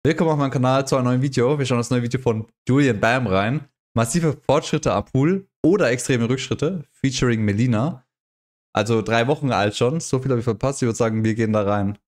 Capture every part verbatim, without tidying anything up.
Willkommen auf meinem Kanal zu einem neuen Video. Wir schauen das neue Video von Julian Bam rein. Massive Fortschritte am Pool oder extreme Rückschritte, featuring Melina. Also drei Wochen alt schon, so viel habe ich verpasst. Ich würde sagen, wir gehen da rein.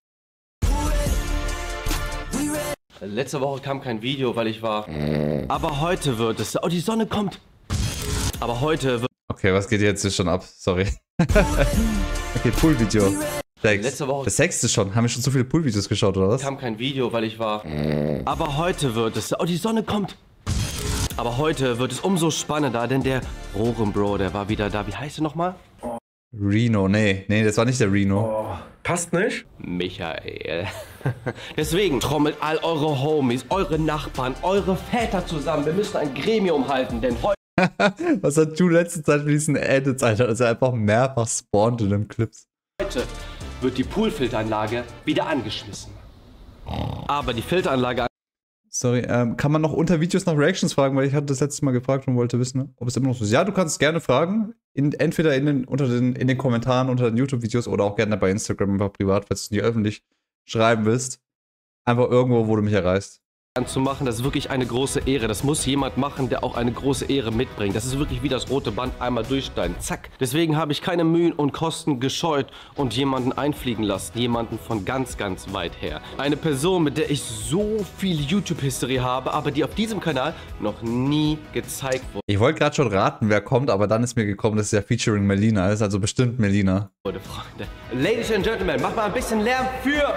Letzte Woche kam kein Video, weil ich war. Aber heute wird es. Oh, die Sonne kommt. Aber heute wird. Okay, was geht jetzt schon ab? Sorry. Okay, Pool-Video. Letzte Woche. Das sechste schon. Haben wir schon so viele Pool-Videos geschaut, oder was? Kam kein Video, weil ich war. Aber heute wird es. Oh, die Sonne kommt. Aber heute wird es umso spannender, denn der Rohrenbro, der war wieder da. Wie heißt er nochmal? Reno, nee. Nee, das war nicht der Reno. Oh, passt nicht? Michael. Deswegen trommelt all eure Homies, eure Nachbarn, eure Väter zusammen. Wir müssen ein Gremium halten, denn heute. Was hat du letzte Zeit mit diesen Edits, Alter? Also einfach mehrfach spawnt in den Clips. Heute wird die Poolfilteranlage wieder angeschmissen. Aber die Filteranlage... Sorry, ähm, kann man noch unter Videos nach Reactions fragen, weil ich hatte das letzte Mal gefragt und wollte wissen, ob es immer noch so ist. Ja, du kannst gerne fragen, in, entweder in den, unter den, in den Kommentaren unter den YouTube-Videos oder auch gerne bei Instagram einfach privat, falls du nicht öffentlich schreiben willst. Einfach irgendwo, wo du mich erreichst. Zu machen, das ist wirklich eine große Ehre. Das muss jemand machen, der auch eine große Ehre mitbringt. Das ist wirklich wie das rote Band einmal durchsteigen. Zack. Deswegen habe ich keine Mühen und Kosten gescheut und jemanden einfliegen lassen. Jemanden von ganz, ganz weit her. Eine Person, mit der ich so viel YouTube-History habe, aber die auf diesem Kanal noch nie gezeigt wurde. Ich wollte gerade schon raten, wer kommt, aber dann ist mir gekommen, dass es ja featuring Melina ist. Also bestimmt Melina. Freunde. Ladies and Gentlemen, macht mal ein bisschen Lärm für...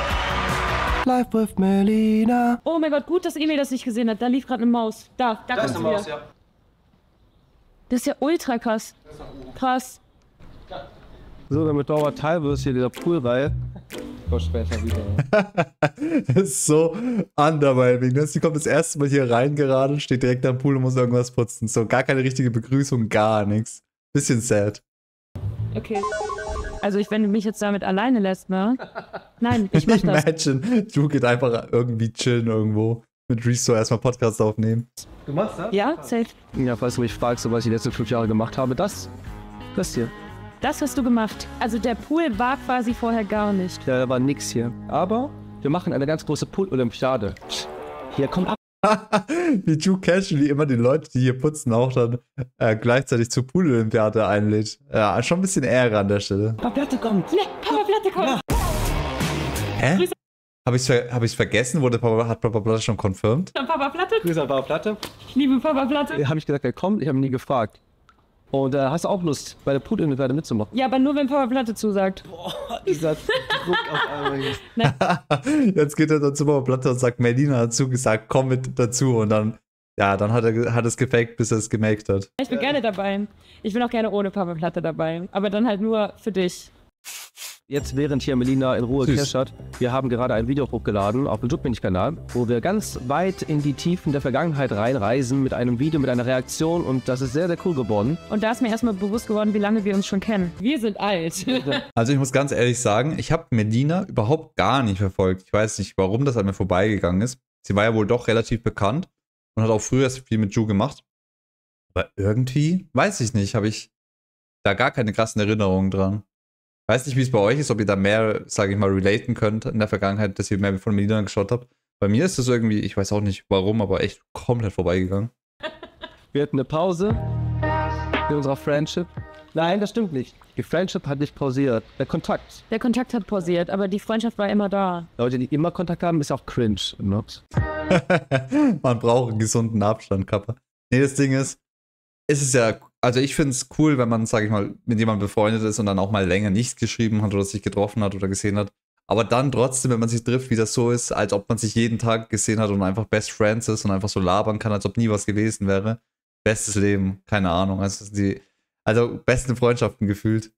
Live with Melina. Oh mein Gott, gut, dass Emil das nicht gesehen hat. Da lief gerade eine Maus. Da, da Da ist kommt eine sie Maus, wieder. ja. Das ist ja ultra krass. Krass. So, damit dauert teilweise hier dieser Poolreihe. Kommt später wieder. Das ist so underwhelming. Ne? Sie kommt das erste Mal hier rein gerade, steht direkt am Pool und muss irgendwas putzen. So, gar keine richtige Begrüßung, gar nichts. Bisschen sad. Okay. Also ich, wenn du mich jetzt damit alleine lässt, ne? Nein, ich mach das. Imagine, du geht einfach irgendwie chillen irgendwo. Mit Rezo erstmal Podcast aufnehmen. Du machst das? Ja, safe. Ja, falls du mich fragst, so was ich die letzten fünf Jahre gemacht habe, das, das hier. Das hast du gemacht. Also der Pool war quasi vorher gar nicht. Ja, da war nix hier. Aber wir machen eine ganz große Pool-Olympiade. Hier, komm ab. Wie Ju casually immer die Leute, die hier putzen, auch dann äh, gleichzeitig zur Pool-Olympiade einlädt. Ja, schon ein bisschen Ehre an der Stelle. Papa Platte kommt. Ne, Papa Platte kommt. Ja. Hä? Habe ich es hab ich's vergessen? Wurde Papa, hat Papa Platte schon confirmed? Papa Platte? Grüße an Papa Platte. Ich liebe Papa Platte. Habe ich gesagt, er kommt. Ich habe ihn nie gefragt. Und äh, hast du auch Lust, bei der Pool-Olympiade mitzumachen? Ja, aber nur wenn Papa Platte zusagt. Boah, dieser Druck auf einmal. Jetzt geht er dann zu Papa Platte und sagt, Melina hat zugesagt, komm mit dazu. Und dann, ja, dann hat er hat es gefaked, bis er es gemaked hat. Ich bin gerne dabei. Ich bin auch gerne ohne Papa Platte dabei. Aber dann halt nur für dich. Jetzt, während hier Melina in Ruhe Süß. cashert, wir haben gerade ein Video hochgeladen auf dem Jutmilch-Kanal, wo wir ganz weit in die Tiefen der Vergangenheit reinreisen mit einem Video, mit einer Reaktion und das ist sehr, sehr cool geworden. Und da ist mir erstmal bewusst geworden, wie lange wir uns schon kennen. Wir sind alt. Also ich muss ganz ehrlich sagen, ich habe Melina überhaupt gar nicht verfolgt. Ich weiß nicht, warum das an mir vorbeigegangen ist. Sie war ja wohl doch relativ bekannt und hat auch früher viel mit Ju gemacht. Aber irgendwie, weiß ich nicht, habe ich da gar keine krassen Erinnerungen dran. Weiß nicht, wie es bei euch ist, ob ihr da mehr, sage ich mal, relaten könnt in der Vergangenheit, dass ihr mehr von Melina geschaut habt. Bei mir ist das irgendwie, ich weiß auch nicht warum, aber echt komplett vorbeigegangen. Wir hatten eine Pause in unserer Friendship. Nein, das stimmt nicht. Die Friendship hat nicht pausiert. Der Kontakt. Der Kontakt hat pausiert, aber die Freundschaft war immer da. Leute, die immer Kontakt haben, ist auch cringe. Ne? Man braucht einen gesunden Abstand, Kappa. Nee, das Ding ist, es ist ja, also ich finde es cool, wenn man, sage ich mal, mit jemandem befreundet ist und dann auch mal länger nicht geschrieben hat oder sich getroffen hat oder gesehen hat. Aber dann trotzdem, wenn man sich trifft, wie das so ist, als ob man sich jeden Tag gesehen hat und einfach Best Friends ist und einfach so labern kann, als ob nie was gewesen wäre. Bestes Leben, keine Ahnung. Also, die, also besten Freundschaften gefühlt.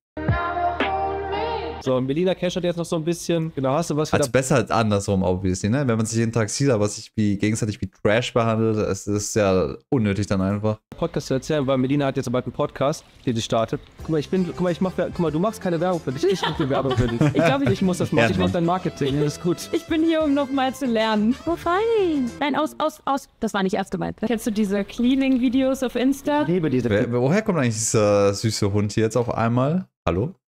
So, und Melina cashert jetzt noch so ein bisschen. Genau, hast du was Also wieder? besser als andersrum, obviously, ne? Wenn man sich jeden Tag sieht, aber sich wie gegenseitig wie Trash behandelt, es ist ja unnötig dann einfach. Podcast zu erzählen, weil Melina hat jetzt bald einen Podcast, den sie startet. Guck mal, ich bin, guck mal, ich mach, guck mal, du machst keine Werbung für dich, ich mach die Werbung für dich. Ich glaube, ich muss das machen, ich mach dein Marketing, das ist gut. Ich bin hier, um nochmal zu lernen. Oh, fein. Nein, aus, aus, aus. Das war nicht ernst gemeint. Kennst du diese Cleaning-Videos auf Insta? Ich liebe diese. Wer, woher kommt eigentlich dieser süße Hund hier jetzt auf einmal? Hallo?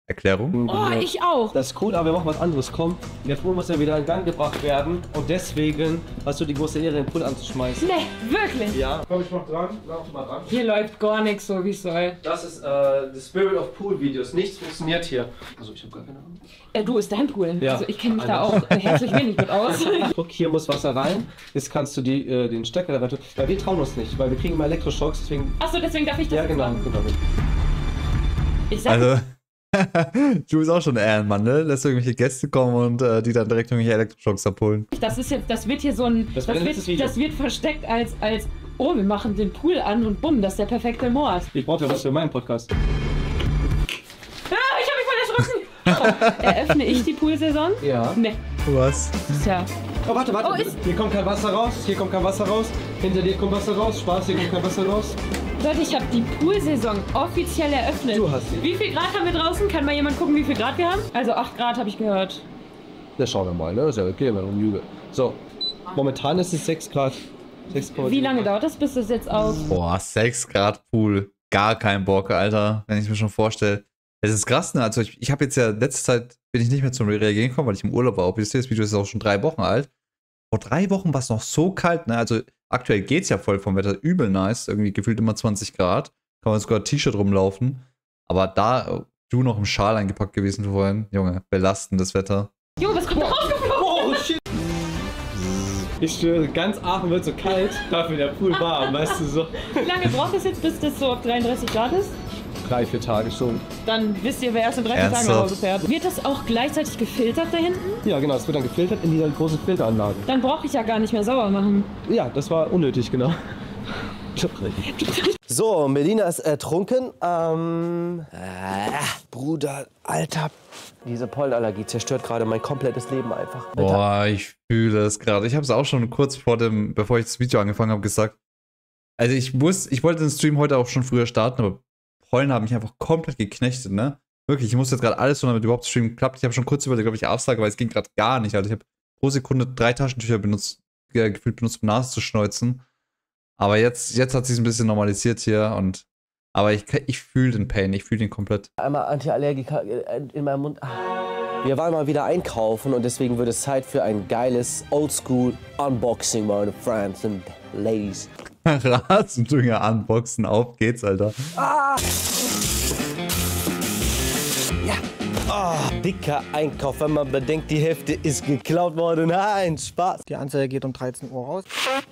Erklärung? Oh, ich auch. Das ist cool, aber wir machen was anderes. Komm, der Pool muss ja wieder in Gang gebracht werden. Und deswegen hast du die große Ehre, den Pool anzuschmeißen. Nee, wirklich. Ja. Komm, ich mach dran. Lauf mal dran. Hier läuft gar nichts so, wie es soll. Das ist äh, the Spirit of Pool Videos. Nichts funktioniert hier. Also ich habe gar keine Ahnung. Äh, du, ist dein Pool. Ja. Also ich kenne mich da auch äh, herzlich wenig mit aus. Guck, hier muss Wasser rein. Jetzt kannst du die, äh, den Stecker da rein. Weil wir trauen uns nicht, weil wir kriegen immer Elektroschocks, deswegen. Achso, deswegen darf ich das Ja, jetzt genau, machen. genau. Ich sag, Also, du bist auch schon ein Ehrenmann, ne? Lässt irgendwelche Gäste kommen und äh, die dann direkt irgendwelche Elektroschocks abholen. das ist jetzt, das wird hier so ein, Das das, wird ein letztes wird, Video. das wird versteckt als, als, oh, wir machen den Pool an und bumm, das ist der perfekte Mord. Ich brauche ja was für meinen Podcast. Ah, ich hab mich voll erschrocken. Oh, eröffne ich die Poolsaison? Ja. Nee, Was? tja. Oh, warte, warte. Oh, ist- Hier kommt kein Wasser raus. Hier kommt kein Wasser raus. Hinter dir kommt Wasser raus. Spaß, hier kommt kein Wasser raus. Leute, ich habe die Poolsaison offiziell eröffnet. Du hast sie. Wie viel Grad haben wir draußen? Kann mal jemand gucken, wie viel Grad wir haben? Also acht Grad habe ich gehört. Na, schauen wir mal, ne? Ist ja okay, wenn um Lüge. So. Momentan ist es sechs Grad. sechs Grad. Wie lange dauert das, bis das jetzt auf... Boah, sechs Grad Pool. Gar kein Bock, Alter. Wenn ich mir schon vorstelle. Es ist krass, ne? Also ich, ich habe jetzt ja letzte Zeit bin ich nicht mehr zum Reagieren gekommen, weil ich im Urlaub war. Ob ihr seht, das Video ist auch schon drei Wochen alt. Vor drei Wochen war es noch so kalt, ne? Also aktuell geht's ja voll vom Wetter. Übel nice. Irgendwie gefühlt immer zwanzig Grad. Kann man sogar T-Shirt rumlaufen. Aber da du noch im Schal eingepackt gewesen vorhin. Junge, belastendes Wetter. Junge, was kommt da rausgeflogen? Oh, shit. Ich schwöre, ganz Aachen wird so kalt, dafür der Pool warm, weißt du so. Wie lange braucht es jetzt, bis das so auf dreiunddreißig Grad ist? Drei, vier Tage schon. Dann wisst ihr, wer erst in dreißig Tagen nach Hause fährt. Wird das auch gleichzeitig gefiltert da hinten? Ja, genau, es wird dann gefiltert in dieser großen Filteranlage. Dann brauche ich ja gar nicht mehr sauber machen. Ja, das war unnötig, genau. So, Melina ist ertrunken. Ähm. Äh, Bruder, Alter. Diese Pollenallergie zerstört gerade mein komplettes Leben einfach. Alter. Boah, ich fühle es gerade. Ich habe es auch schon kurz vor dem, bevor ich das Video angefangen habe, gesagt. Also ich muss, ich wollte den Stream heute auch schon früher starten, aber Pollen haben mich einfach komplett geknechtet, ne? Wirklich, ich muss jetzt gerade alles tun, damit überhaupt Stream klappt. Ich habe schon kurz überlegt, ob ich absage, weil es ging gerade gar nicht. Also ich habe pro Sekunde drei Taschentücher benutzt, äh, gefühlt benutzt, um Nase zu schneuzen. Aber jetzt, jetzt hat sich ein bisschen normalisiert hier und aber ich, ich fühle den Pain, ich fühle den komplett. Einmal Antiallergika in meinem Mund. Ah. Wir waren mal wieder einkaufen und deswegen wird es Zeit für ein geiles Oldschool-Unboxing, meine Friends and Ladies. Rasendünger unboxen, auf geht's, Alter. Ah! Ja. Oh, dicker Einkauf, wenn man bedenkt, die Hälfte ist geklaut worden. Nein, Spaß. Die Anzeige geht um dreizehn Uhr raus.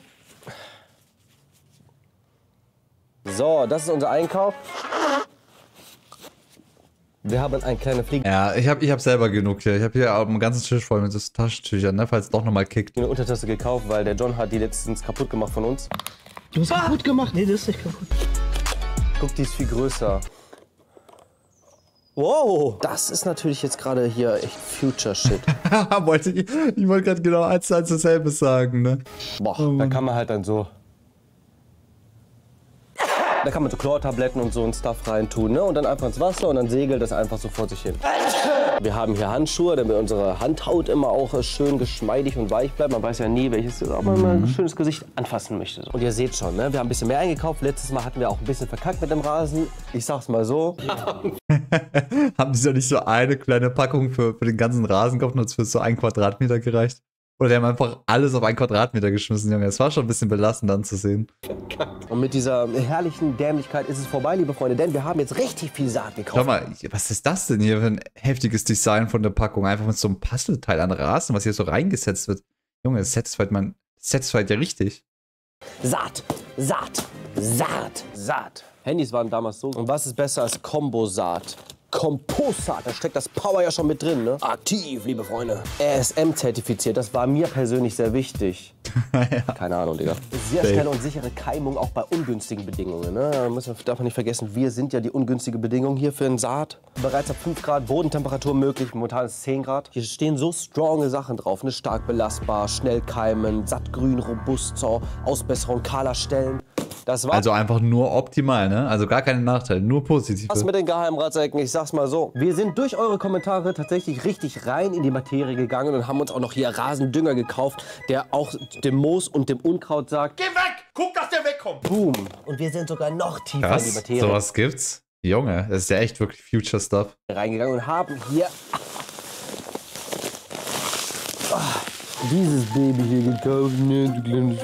So, das ist unser Einkauf. Wir haben eine kleine Fliege Ja, ich habe ich hab selber genug hier. Ich habe hier einen ganzen Tisch voll mit so Taschentüchern, ne, falls es doch nochmal kickt. in der Untertasse gekauft, weil der John hat die letztens kaputt gemacht von uns. Du hast kaputt gemacht? Nee, das ist nicht kaputt. Guck, die ist viel größer. Wow, das ist natürlich jetzt gerade hier echt Future-Shit. wollte ich ich wollte gerade genau eins zu eins dasselbe sagen, ne? Boah, da kann man halt dann so... Da kann man so Chlortabletten und so ein Stuff reintun, ne? Und dann einfach ins Wasser und dann segelt das einfach so vor sich hin. Wir haben hier Handschuhe, damit unsere Handhaut immer auch äh, schön geschmeidig und weich bleibt. Man weiß ja nie, welches ob man mal ein schönes Gesicht anfassen möchte. Und ihr seht schon, ne? Wir haben ein bisschen mehr eingekauft. Letztes Mal hatten wir auch ein bisschen verkackt mit dem Rasen. Ich sag's mal so. Haben die so nicht so eine kleine Packung für, für den ganzen Rasen gekauft und hat es für so ein Quadratmeter gereicht? Oder die haben einfach alles auf einen Quadratmeter geschmissen, Junge. Es war schon ein bisschen belastend anzusehen. Und mit dieser herrlichen Dämlichkeit ist es vorbei, liebe Freunde, denn wir haben jetzt richtig viel Saat gekauft. Schau mal, was ist das denn hier für ein heftiges Design von der Packung? Einfach mit so einem Puzzleteil an Rasen, was hier so reingesetzt wird. Junge, das satisfied man, das satisfied ja richtig. Saat, Saat, Saat, Saat. Handys waren damals so. Und was ist besser als Kombosaat? Kompostsaat, da steckt das Power ja schon mit drin, ne? Aktiv, liebe Freunde. R S M-zertifiziert, das war mir persönlich sehr wichtig. ja. Keine Ahnung, Digga. Sehr Safe. schnelle und sichere Keimung auch bei ungünstigen Bedingungen, ne? Da muss man, darf man nicht vergessen, wir sind ja die ungünstige Bedingung hier für einen Saat. Bereits ab fünf Grad Bodentemperatur möglich, momentan ist es zehn Grad. Hier stehen so stronge Sachen drauf, ne? Stark belastbar, schnell keimen, sattgrün, robust zur Ausbesserung kahler Stellen. Das war Also einfach nur optimal, ne? Also gar keine Nachteile, nur positive. was mit den Geheimratsecken, ich sag's mal so. Wir sind durch eure Kommentare tatsächlich richtig rein in die Materie gegangen und haben uns auch noch hier Rasendünger gekauft, der auch dem Moos und dem Unkraut sagt, Geh weg! Guck, dass der wegkommt! boom. Und wir sind sogar noch tiefer in die Krass, Materie. sowas gibt's. Junge, das ist ja echt wirklich Future Stuff. Reingegangen und haben hier oh, dieses Baby hier gekauft. Ne, du kleines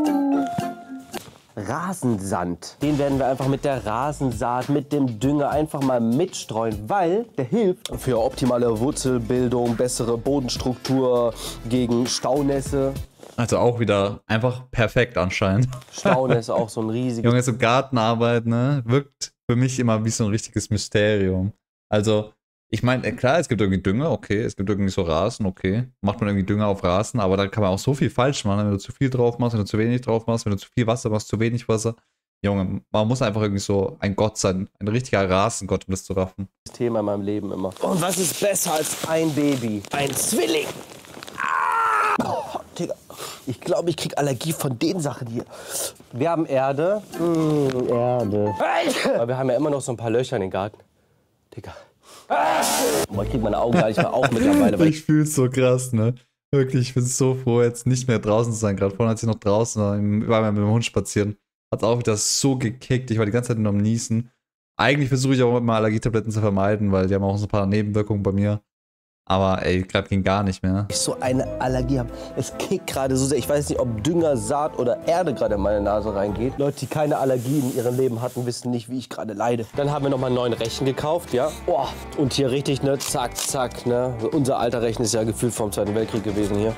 Rasensand. Den werden wir einfach mit der Rasensaat, mit dem Dünger einfach mal mitstreuen, weil der hilft für optimale Wurzelbildung, bessere Bodenstruktur, gegen Staunässe. Also auch wieder einfach perfekt anscheinend. Staunässe auch so ein riesiges. Junge, so Gartenarbeit, ne, wirkt für mich immer wie so ein richtiges Mysterium. Also, ich meine, klar, es gibt irgendwie Dünger, okay, es gibt irgendwie so Rasen, okay. Macht man irgendwie Dünger auf Rasen, aber da kann man auch so viel falsch machen, wenn du zu viel drauf machst, wenn du zu wenig drauf machst, wenn du zu viel Wasser machst, zu wenig Wasser. Junge, man muss einfach irgendwie so ein Gott sein, ein richtiger Rasengott, um das zu raffen. Das Thema in meinem Leben immer. Und was ist besser als ein Baby? Ein Zwilling! Ah! Oh, Digga. Ich glaube, ich krieg Allergie von den Sachen hier. Wir haben Erde. Mmh, Erde. Aber wir haben ja immer noch so ein paar Löcher in den Garten. Digga. Boah, ich krieg meine Augen gar nicht mehr auf mittlerweile. Weil Ich fühl's so krass, ne? Wirklich, ich bin so froh, jetzt nicht mehr draußen zu sein. Gerade vorhin, als ich noch draußen war, war mit dem Hund spazieren, hat's auch wieder so gekickt. Ich war die ganze Zeit nur am Niesen. Eigentlich versuche ich auch immer Allergietabletten zu vermeiden, weil die haben auch so ein paar Nebenwirkungen bei mir. Aber ey, gerade ging gar nicht mehr. ich so eine Allergie habe. Es kickt gerade so sehr. Ich weiß nicht, ob Dünger, Saat oder Erde gerade in meine Nase reingeht. Leute, die keine Allergie in ihrem Leben hatten, wissen nicht, wie ich gerade leide. Dann haben wir noch mal einen neuen Rechen gekauft, ja. Oh, und hier richtig, ne, zack, zack, ne. Unser alter Rechen ist ja gefühlt vom Zweiten Weltkrieg gewesen hier.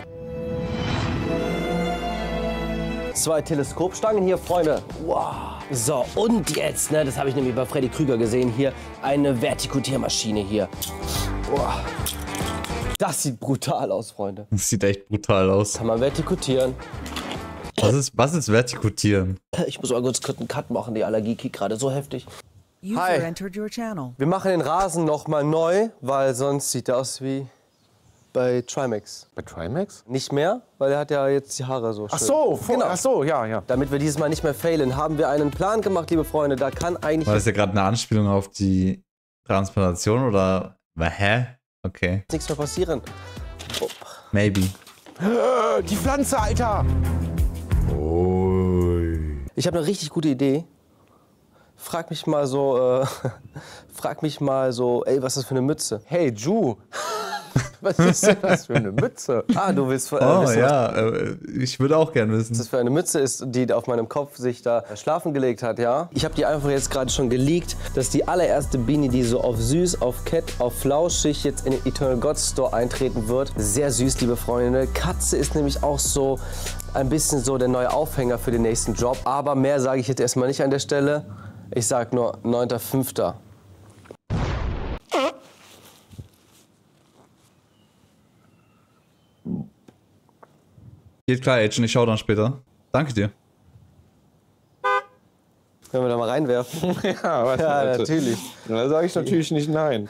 Zwei Teleskopstangen hier, Freunde. Wow. So, und jetzt, ne, das habe ich nämlich bei Freddy Krüger gesehen, hier eine Vertikutiermaschine hier. Wow. Das sieht brutal aus, Freunde. Das sieht echt brutal aus. Kann man vertikutieren. Was ist, was ist Vertikutieren? Ich muss mal kurz einen Cut machen, die Allergie kickt gerade so heftig. User Hi. entered your channel. Wir machen den Rasen noch mal neu, weil sonst sieht er aus wie bei Trimax. Bei Trimax? Nicht mehr, weil er hat ja jetzt die Haare so schön. Ach so, vor, Genau. ach so, ja, ja. Damit wir dieses Mal nicht mehr failen, haben wir einen Plan gemacht, liebe Freunde. Da kann eigentlich War das ja gerade eine Anspielung auf die Transplantation oder? Hä? Okay. nichts mehr passieren. Oh. Maybe. Die Pflanze, Alter! Ich habe eine richtig gute Idee. Frag mich mal so, äh, frag mich mal so, ey, was ist das für eine Mütze? Hey, Ju! Was ist denn das für eine Mütze? Ah, du willst äh, Oh wissen, ja, äh, ich würde auch gerne was das wissen. für eine Mütze ist, die auf meinem Kopf sich da schlafen gelegt hat, ja? Ich habe die einfach jetzt gerade schon geleakt. Das ist die allererste Beanie, die so auf süß, auf Cat, auf flauschig jetzt in den Eternal Gods Store eintreten wird. Sehr süß, liebe Freunde. Katze ist nämlich auch so ein bisschen so der neue Aufhänger für den nächsten Job. Aber mehr sage ich jetzt erstmal nicht an der Stelle. Ich sag nur neunter fünfter Geht klar, Agent, ich schau dann später. Danke dir. Können wir da mal reinwerfen? Ja, was Ja, bitte? natürlich. Da sage ich natürlich nicht nein.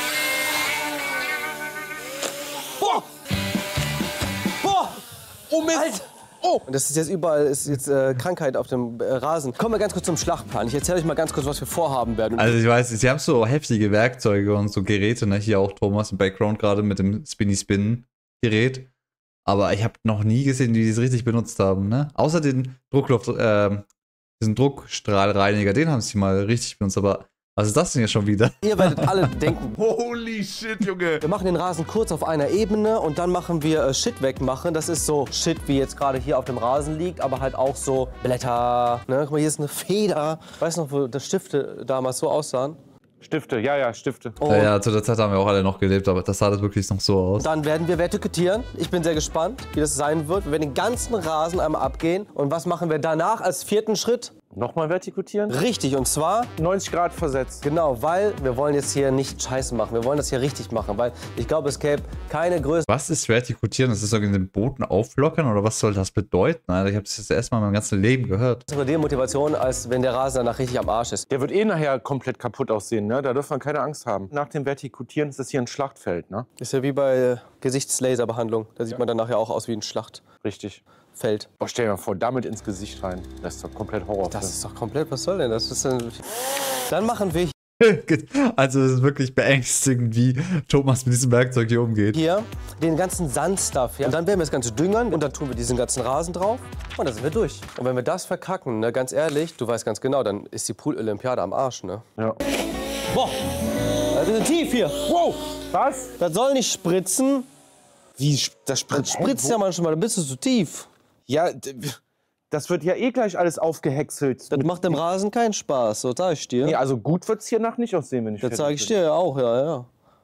Boah! Boah! Oh Mist! Oh! Und das ist jetzt überall ist jetzt äh, Krankheit auf dem äh, Rasen. Kommen wir ganz kurz zum Schlachtplan. Ich erzähle euch mal ganz kurz, was wir vorhaben werden. Also ich weiß, sie haben so heftige Werkzeuge und so Geräte, ne? Hier auch Thomas im Background gerade mit dem Spinny-Spin-Gerät. Aber ich habe noch nie gesehen, wie die es richtig benutzt haben, ne? Außer den Druckluft, äh, diesen Druckstrahlreiniger, den haben sie mal richtig benutzt. Aber was ist das denn jetzt schon wieder? Ihr werdet alle denken, Holy shit, Junge! wir machen den Rasen kurz auf einer Ebene und dann machen wir äh, Shit wegmachen. Das ist so Shit, wie jetzt gerade hier auf dem Rasen liegt, aber halt auch so Blätter. Ne? Guck mal, hier ist eine Feder. Weißt du noch, wo die Stifte damals so aussahen? Stifte, ja, ja, Stifte. Und Ja, ja, zu der Zeit haben wir auch alle noch gelebt, aber das sah das wirklich noch so aus. dann werden wir vertikutieren. Ich bin sehr gespannt, wie das sein wird. Wir werden den ganzen Rasen einmal abgehen. Und was machen wir danach als vierten Schritt? Nochmal vertikutieren. Richtig, und zwar, neunzig Grad versetzt. genau, weil wir wollen jetzt hier nicht Scheiße machen. Wir wollen das hier richtig machen, weil ich glaube, es gäbe keine größere Was ist Vertikutieren? Das ist irgendwie den Boden auflockern oder was soll das bedeuten? Alter, ich habe das jetzt erstmal in meinem ganzen Leben gehört. Demotivation, als wenn der Rasen danach richtig am Arsch ist. Der wird eh nachher komplett kaputt aussehen, ne? Da dürfen wir keine Angst haben. Nach dem Vertikutieren ist das hier ein Schlachtfeld, ne? Ist ja wie bei äh, Gesichtslaserbehandlung. Da sieht man dann nachher auch aus wie ein Schlachtfeld. Richtig. Oh, stell dir mal vor, damit ins Gesicht rein. Das ist doch komplett Horror. Das ist doch komplett, was soll denn das? Ist denn dann machen wir Also es ist wirklich beängstigend, wie Thomas mit diesem Werkzeug hier umgeht. hier den ganzen Sandstuff. Ja? Und dann werden wir das Ganze düngern und dann tun wir diesen ganzen Rasen drauf und dann sind wir durch. Und wenn wir das verkacken, ne, ganz ehrlich, du weißt ganz genau, dann ist die Pool-Olympiade am Arsch, ne? Ja. Boah, das ist ein tief hier. Wow, was? Das soll nicht spritzen. Wie, das spritzt? Das spritzt ja manchmal, da bist du zu tief. Ja, d- das wird ja eh gleich alles aufgehäckselt. Das macht dem Rasen keinen Spaß, so sag ich dir. Nee, also gut wird's hier nach nicht aussehen, wenn ich Das fertig sage ich bin. dir ja auch, ja, ja.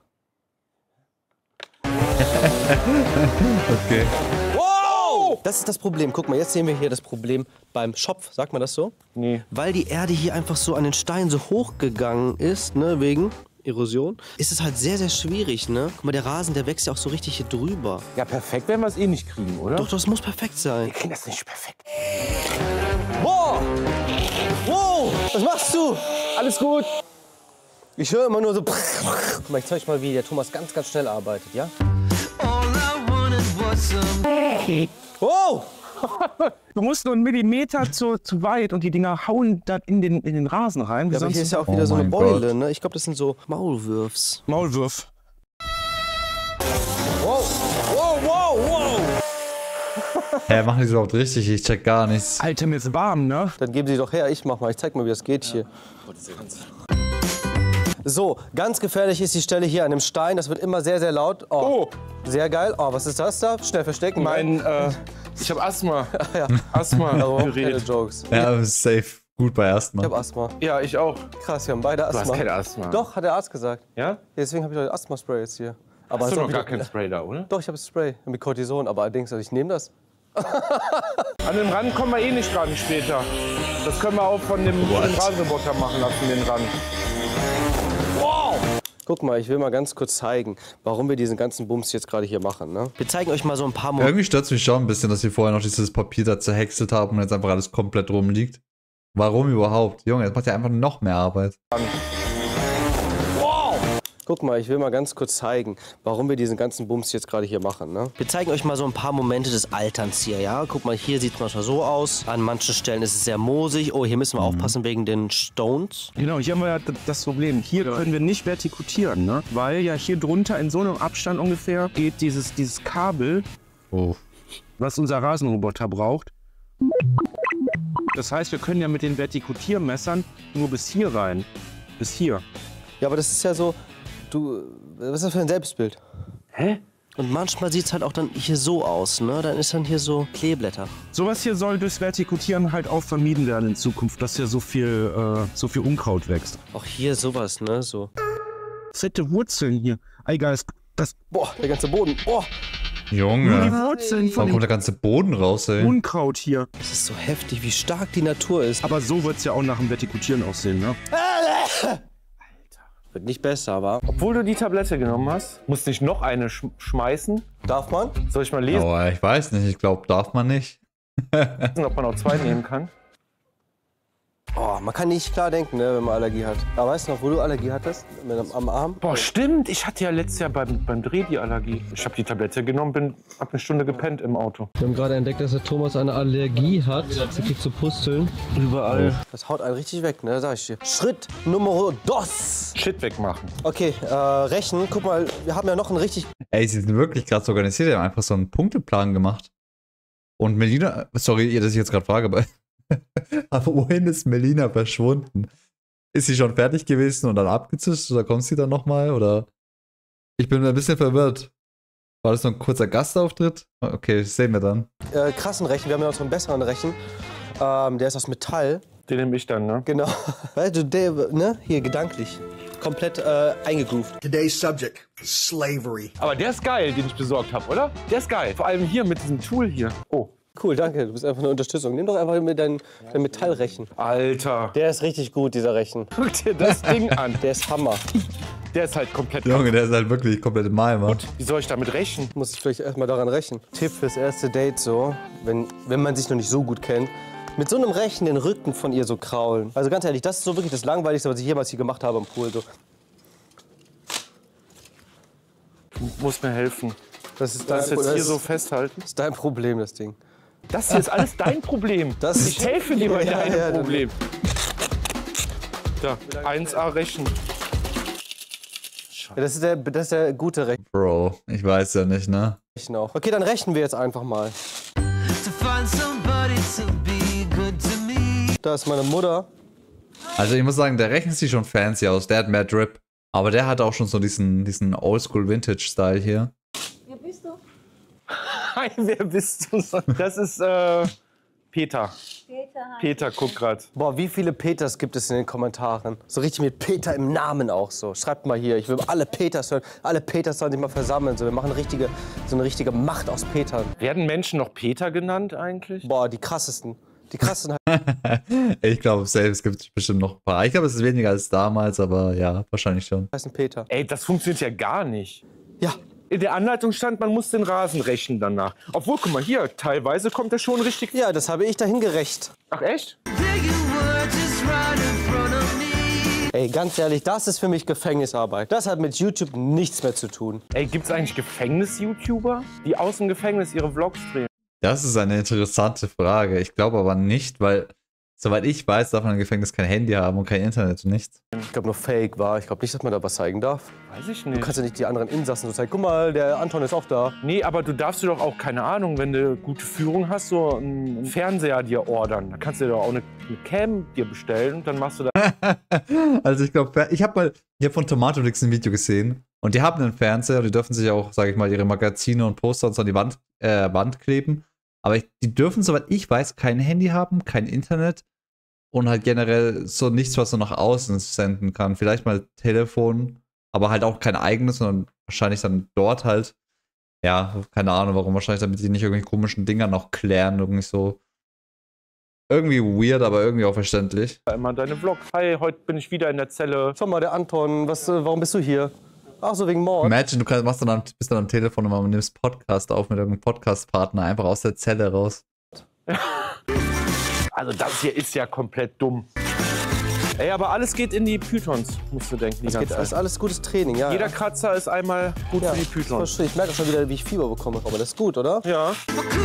Okay. Wow! Das ist das Problem. Guck mal, jetzt sehen wir hier das Problem beim Schopf. Sagt man das so? Nee. Weil die Erde hier einfach so an den Stein so hochgegangen ist, ne, wegen Erosion, ist es halt sehr, sehr schwierig, ne? Guck mal, der Rasen, der wächst ja auch so richtig hier drüber. Ja, perfekt werden wir es eh nicht kriegen, oder? Doch, das muss perfekt sein. Wir kriegen das nicht perfekt. Boah! Wow! Was machst du? Alles gut. Ich höre immer nur so. Guck mal, ich zeig euch mal, wie der Thomas ganz, ganz schnell arbeitet, ja? Wow! Du musst nur einen Millimeter zu, zu weit und die Dinger hauen dann in den, in den Rasen rein. Ja, aber hier ist ja auch Oh wieder so eine mein Beule, Gott. ne? Ich glaube, das sind so Maulwürfs. Maulwurf. Wow! Wow, wow, wow! Hä, machen die das überhaupt richtig? Ich check gar nichts. Alter, mir ist warm, ne? Dann geben Sie doch her, ich mach mal. Ich zeig mal, wie das geht hier. So, ganz gefährlich ist die Stelle hier an dem Stein. Das wird immer sehr, sehr laut. Oh, Oh. sehr geil. Oh, was ist das da? Schnell verstecken. Mein, äh, ich habe Asthma. ja. Asthma. Oh, keine Gerät. Jokes. Ja, safe. Gut bei ersten Ich hab Mal. Asthma. Ja, ich auch. Krass, wir haben beide Du hast Asthma. kein Asthma. Doch, hat der Arzt gesagt. Ja? Deswegen habe ich doch Asthma-Spray jetzt hier. Aber Hast ist du auch noch gar wieder- kein Spray da, oder? Doch, ich habe Spray mit Cortison, aber allerdings, also ich nehme das. An den Rand kommen wir eh nicht ran später. Das können wir auch von dem, von dem Rasenroboter machen lassen, den Rand. Guck mal, ich will mal ganz kurz zeigen, warum wir diesen ganzen Bums jetzt gerade hier machen. Ne? Wir zeigen euch mal so ein paar Momente. Irgendwie stört es mich schon ein bisschen, dass sie vorher noch dieses Papier da zerhäckselt haben und jetzt einfach alles komplett rumliegt. Warum überhaupt? Junge, das macht ja einfach noch mehr Arbeit. Guck mal, ich will mal ganz kurz zeigen, warum wir diesen ganzen Bums jetzt gerade hier machen. Ne? Wir zeigen euch mal so ein paar Momente des Alterns hier. Ja? Guck mal, hier sieht es manchmal so aus. An manchen Stellen ist es sehr moosig. Oh, hier müssen wir aufpassen wegen den Stones. Genau, hier haben wir ja d- das Problem. Hier können wir nicht vertikutieren, ne? Weil ja hier drunter in so einem Abstand ungefähr geht dieses, dieses Kabel, Oh. was unser Rasenroboter braucht. Das heißt, wir können ja mit den Vertikutiermessern nur bis hier rein. Bis hier. Ja, aber das ist ja so, du, was ist das für ein Selbstbild? Hä? Und manchmal sieht es halt auch dann hier so aus, ne? Dann ist dann hier so Kleeblätter. Sowas hier soll durchs Vertikutieren halt auch vermieden werden in Zukunft, dass hier so viel, äh, so viel Unkraut wächst. Auch hier sowas, ne? So. Fette Wurzeln hier. Egal, das, das Boah, der ganze Boden. Boah, nur die Junge. Wurzeln von Warum dem kommt der ganze Boden raus, ey? Unkraut hier. das ist so heftig, wie stark die Natur ist. Aber so wird es ja auch nach dem Vertikutieren aussehen, ne? Wird nicht besser, aber Obwohl du die Tablette genommen hast, musst nicht noch eine sch schmeißen. darf man? Soll ich mal lesen, Oh, ich weiß nicht. Ich glaube, darf man nicht. ob man auch zwei nehmen kann? Oh, man kann nicht klar denken, ne, wenn man Allergie hat. Aber weißt du noch, wo du Allergie hattest? Mit am, am Arm? Boah, stimmt. Ich hatte ja letztes Jahr beim, beim Dreh die Allergie. Ich habe die Tablette genommen, bin hab eine Stunde gepennt im Auto. Wir haben gerade entdeckt, dass der Thomas eine Allergie hat. Sie kriegt zu pusteln. Überall. Das haut einen richtig weg, ne, sag ich dir. Schritt Nummer dos. Shit wegmachen. Okay, äh, rechnen. Guck mal, wir haben ja noch einen richtig... Ey, sie sind wirklich krass organisiert. Die haben einfach so einen Punkteplan gemacht. Und Melina, sorry, dass ich jetzt gerade frage, aber, aber wohin ist Melina verschwunden? Ist sie schon fertig gewesen und dann abgezischt oder kommt sie dann nochmal? Oder? Ich bin ein bisschen verwirrt. War das so ein kurzer Gastauftritt? Okay, das sehen wir dann. Äh, krassen Rechen. Wir haben ja noch so einen besseren Rechen. Ähm, der ist aus Metall. Den nehme ich dann, ne? Genau. Weißt du, der, ne? Hier, gedanklich. Komplett äh, eingegroovt. Today's subject, slavery. Aber der ist geil, den ich besorgt habe, oder? Der ist geil. Vor allem hier mit diesem Tool hier. Oh. Cool, danke. Du bist einfach eine Unterstützung. Nimm doch einfach mit dein, dein Metallrechen. Alter. Der ist richtig gut, dieser Rechen. Guck dir das Ding an. Der ist Hammer. Der ist halt komplett Junge, der ist halt wirklich komplett im Eimer. Wie soll ich damit rechnen? Muss ich vielleicht erstmal daran rächen. Tipp fürs erste Date so, wenn, wenn man sich noch nicht so gut kennt. Mit so einem Rechen den Rücken von ihr so kraulen. Also ganz ehrlich, das ist so wirklich das Langweiligste, was ich jemals hier gemacht habe am Pool. So. Du musst mir helfen. Das ist, Das dein, jetzt das hier so festhalten. ist dein Problem, das Ding. Das hier ist alles dein Problem. Das ich helfe dir bei Ja, deinem ja, Problem. Da, eins A Rechen. Ja, das, ist der, das ist der gute Bro, ich weiß ja nicht, ne? Rechen auch. Okay, dann rechnen wir jetzt einfach mal. Da ist meine Mutter. Also ich muss sagen, der rechnet sich schon fancy aus. Der hat mehr Drip. Aber der hat auch schon so diesen, diesen Oldschool-Vintage-Style hier. Wer bist du? Hi, wer bist du? Das ist äh, Peter. Peter. Peter, guck grad. Boah, wie viele Peters gibt es in den Kommentaren? So richtig mit Peter im Namen auch so. Schreibt mal hier, ich will alle Peters hören. Alle Peters sollen sich mal versammeln. So, wir machen richtige, so eine richtige Macht aus Petern. Werden Menschen noch Peter genannt eigentlich? Boah, die krassesten. Die krassesten. Ich glaube, selbst gibt es bestimmt noch ein paar. Ich glaube, es ist weniger als damals, aber ja, wahrscheinlich schon. heißen Peter. Ey, das funktioniert ja gar nicht. Ja. In der Anleitung stand, man muss den Rasen rächen danach. Obwohl, guck mal hier, teilweise kommt er schon richtig... Ja, das habe ich dahin gerecht. Ach echt? Ey, ganz ehrlich, das ist für mich Gefängnisarbeit. Das hat mit YouTube nichts mehr zu tun. Ey, gibt's eigentlich Gefängnis-YouTuber, die aus dem Gefängnis ihre Vlogs drehen? Das ist eine interessante Frage. Ich glaube aber nicht, weil, soweit ich weiß, darf man im Gefängnis kein Handy haben und kein Internet und nichts. Ich glaube nur Fake war. Ich glaube nicht, dass man da was zeigen darf. Weiß ich Du nicht. kannst ja nicht die anderen Insassen so zeigen. Guck mal, der Anton ist auch da. Nee, aber du darfst dir doch auch, keine Ahnung, wenn du gute Führung hast, so einen Fernseher dir ordern. Da kannst du dir doch auch eine, eine Cam dir bestellen und dann machst du da... Also ich glaube, ich habe mal, ich habe von Tomatolix ein Video gesehen und die haben einen Fernseher und die dürfen sich auch, sage ich mal, ihre Magazine und Poster und so an die Wand, äh, Wand kleben. Aber ich, die dürfen, soweit ich weiß, kein Handy haben, kein Internet und halt generell so nichts, was so nach außen senden kann. Vielleicht mal Telefon, aber halt auch kein eigenes, sondern wahrscheinlich dann dort halt, ja, keine Ahnung warum, wahrscheinlich damit die nicht irgendwelche komischen Dinger noch klären, irgendwie so. Irgendwie weird, aber irgendwie auch verständlich. immer deine Vlogs. Hi, heute bin ich wieder in der Zelle. Schau mal, der Anton, was, äh, warum bist du hier? Ach so, wegen Mord. Imagine, du kannst, machst dann am, bist dann am Telefon und nimmst Podcast auf mit irgendeinem Podcast-Partner, einfach aus der Zelle raus. Also das hier ist ja komplett dumm. Ey, aber alles geht in die Pythons, musst du denken. Die Das, geht, ganze das ist Zeit. alles gutes Training, ja. Jeder ja. Kratzer ist einmal gut ja, für die das Pythons. verstehe ich. Ich merke schon wieder, wie ich Fieber bekomme. Aber das ist gut, oder? Ja.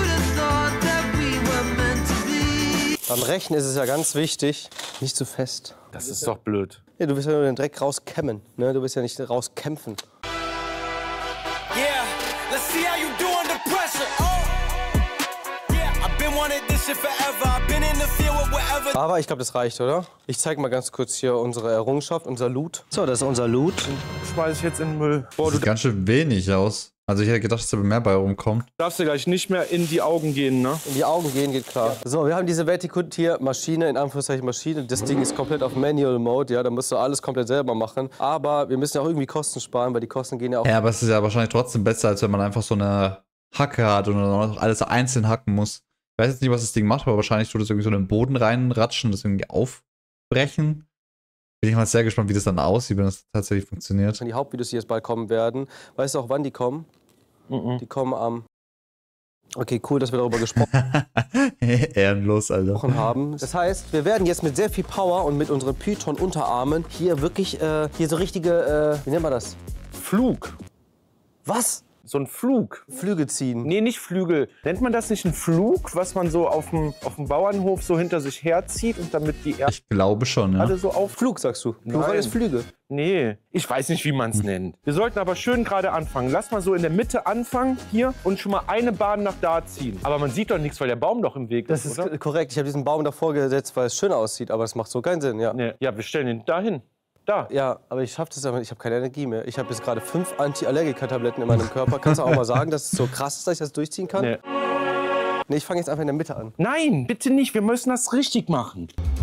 Beim Rechen ist es ja ganz wichtig, nicht zu fest. Das ist doch blöd. Ja, du willst ja nur den Dreck rauskämmen, ne? Du willst ja nicht rauskämpfen. Yeah, let's see how you do under pressure. Oh, yeah, I've been wanting this shit forever. I've been in the field with whatever. Aber ich glaube, das reicht, oder? Ich zeige mal ganz kurz hier unsere Errungenschaft, unser Loot. So, das ist unser Loot. Schmeiß ich jetzt in den Müll. Boah, du Sieht ganz schön wenig aus. Also ich hätte gedacht, dass da mehr bei rumkommt. darfst dir gleich nicht mehr in die Augen gehen, ne? In die Augen gehen geht klar. So, wir haben diese Vertikutier-Maschine, in Anführungszeichen Maschine. Das Ding ist komplett auf Manual Mode, ja, da musst du alles komplett selber machen. Aber wir müssen ja auch irgendwie Kosten sparen, weil die Kosten gehen ja auch... Ja, aber es ist ja wahrscheinlich trotzdem besser, als wenn man einfach so eine Hacke hat und dann auch alles einzeln hacken muss. Ich weiß jetzt nicht, was das Ding macht, aber wahrscheinlich tut es irgendwie so in den Boden reinratschen und das irgendwie aufbrechen. Bin ich mal sehr gespannt, wie das dann aussieht, wenn das tatsächlich funktioniert. Die Hauptvideos, die jetzt bald kommen werden. Weißt du auch, wann die kommen? Mhm. Die kommen am... Okay, cool, dass wir darüber gesprochen Ehrenlos, Alter. haben. Das heißt, wir werden jetzt mit sehr viel Power und mit unseren Python-Unterarmen hier wirklich, äh, hier so richtige, äh, wie nennt man das? Flug. Was? So ein Flug. Flüge ziehen. Nee, nicht Flügel. Nennt man das nicht ein Flug, was man so auf dem, auf dem Bauernhof so hinter sich herzieht und damit die Erde Ich glaube schon, ja. alle so auf... Flug, sagst du. Plural Nein. ist Flüge. Nee, ich weiß nicht, wie man es nennt. Wir sollten aber schön gerade anfangen. Lass mal so in der Mitte anfangen, hier, und schon mal eine Bahn nach da ziehen. Aber man sieht doch nichts, weil der Baum doch im Weg Das ist, ist oder? korrekt. Ich habe diesen Baum davor gesetzt, weil es schön aussieht, aber das macht so keinen Sinn, ja. Nee. Ja, wir stellen ihn dahin. Da. Ja, aber ich schaffe das aber nicht. Ich habe keine Energie mehr. Ich habe jetzt gerade fünf Anti-Allergiker-Tabletten in meinem Körper. Kannst du auch mal sagen, dass es so krass ist, dass ich das durchziehen kann? Nee. Nee, ich fange jetzt einfach in der Mitte an. Nein, bitte nicht. Wir müssen das richtig machen.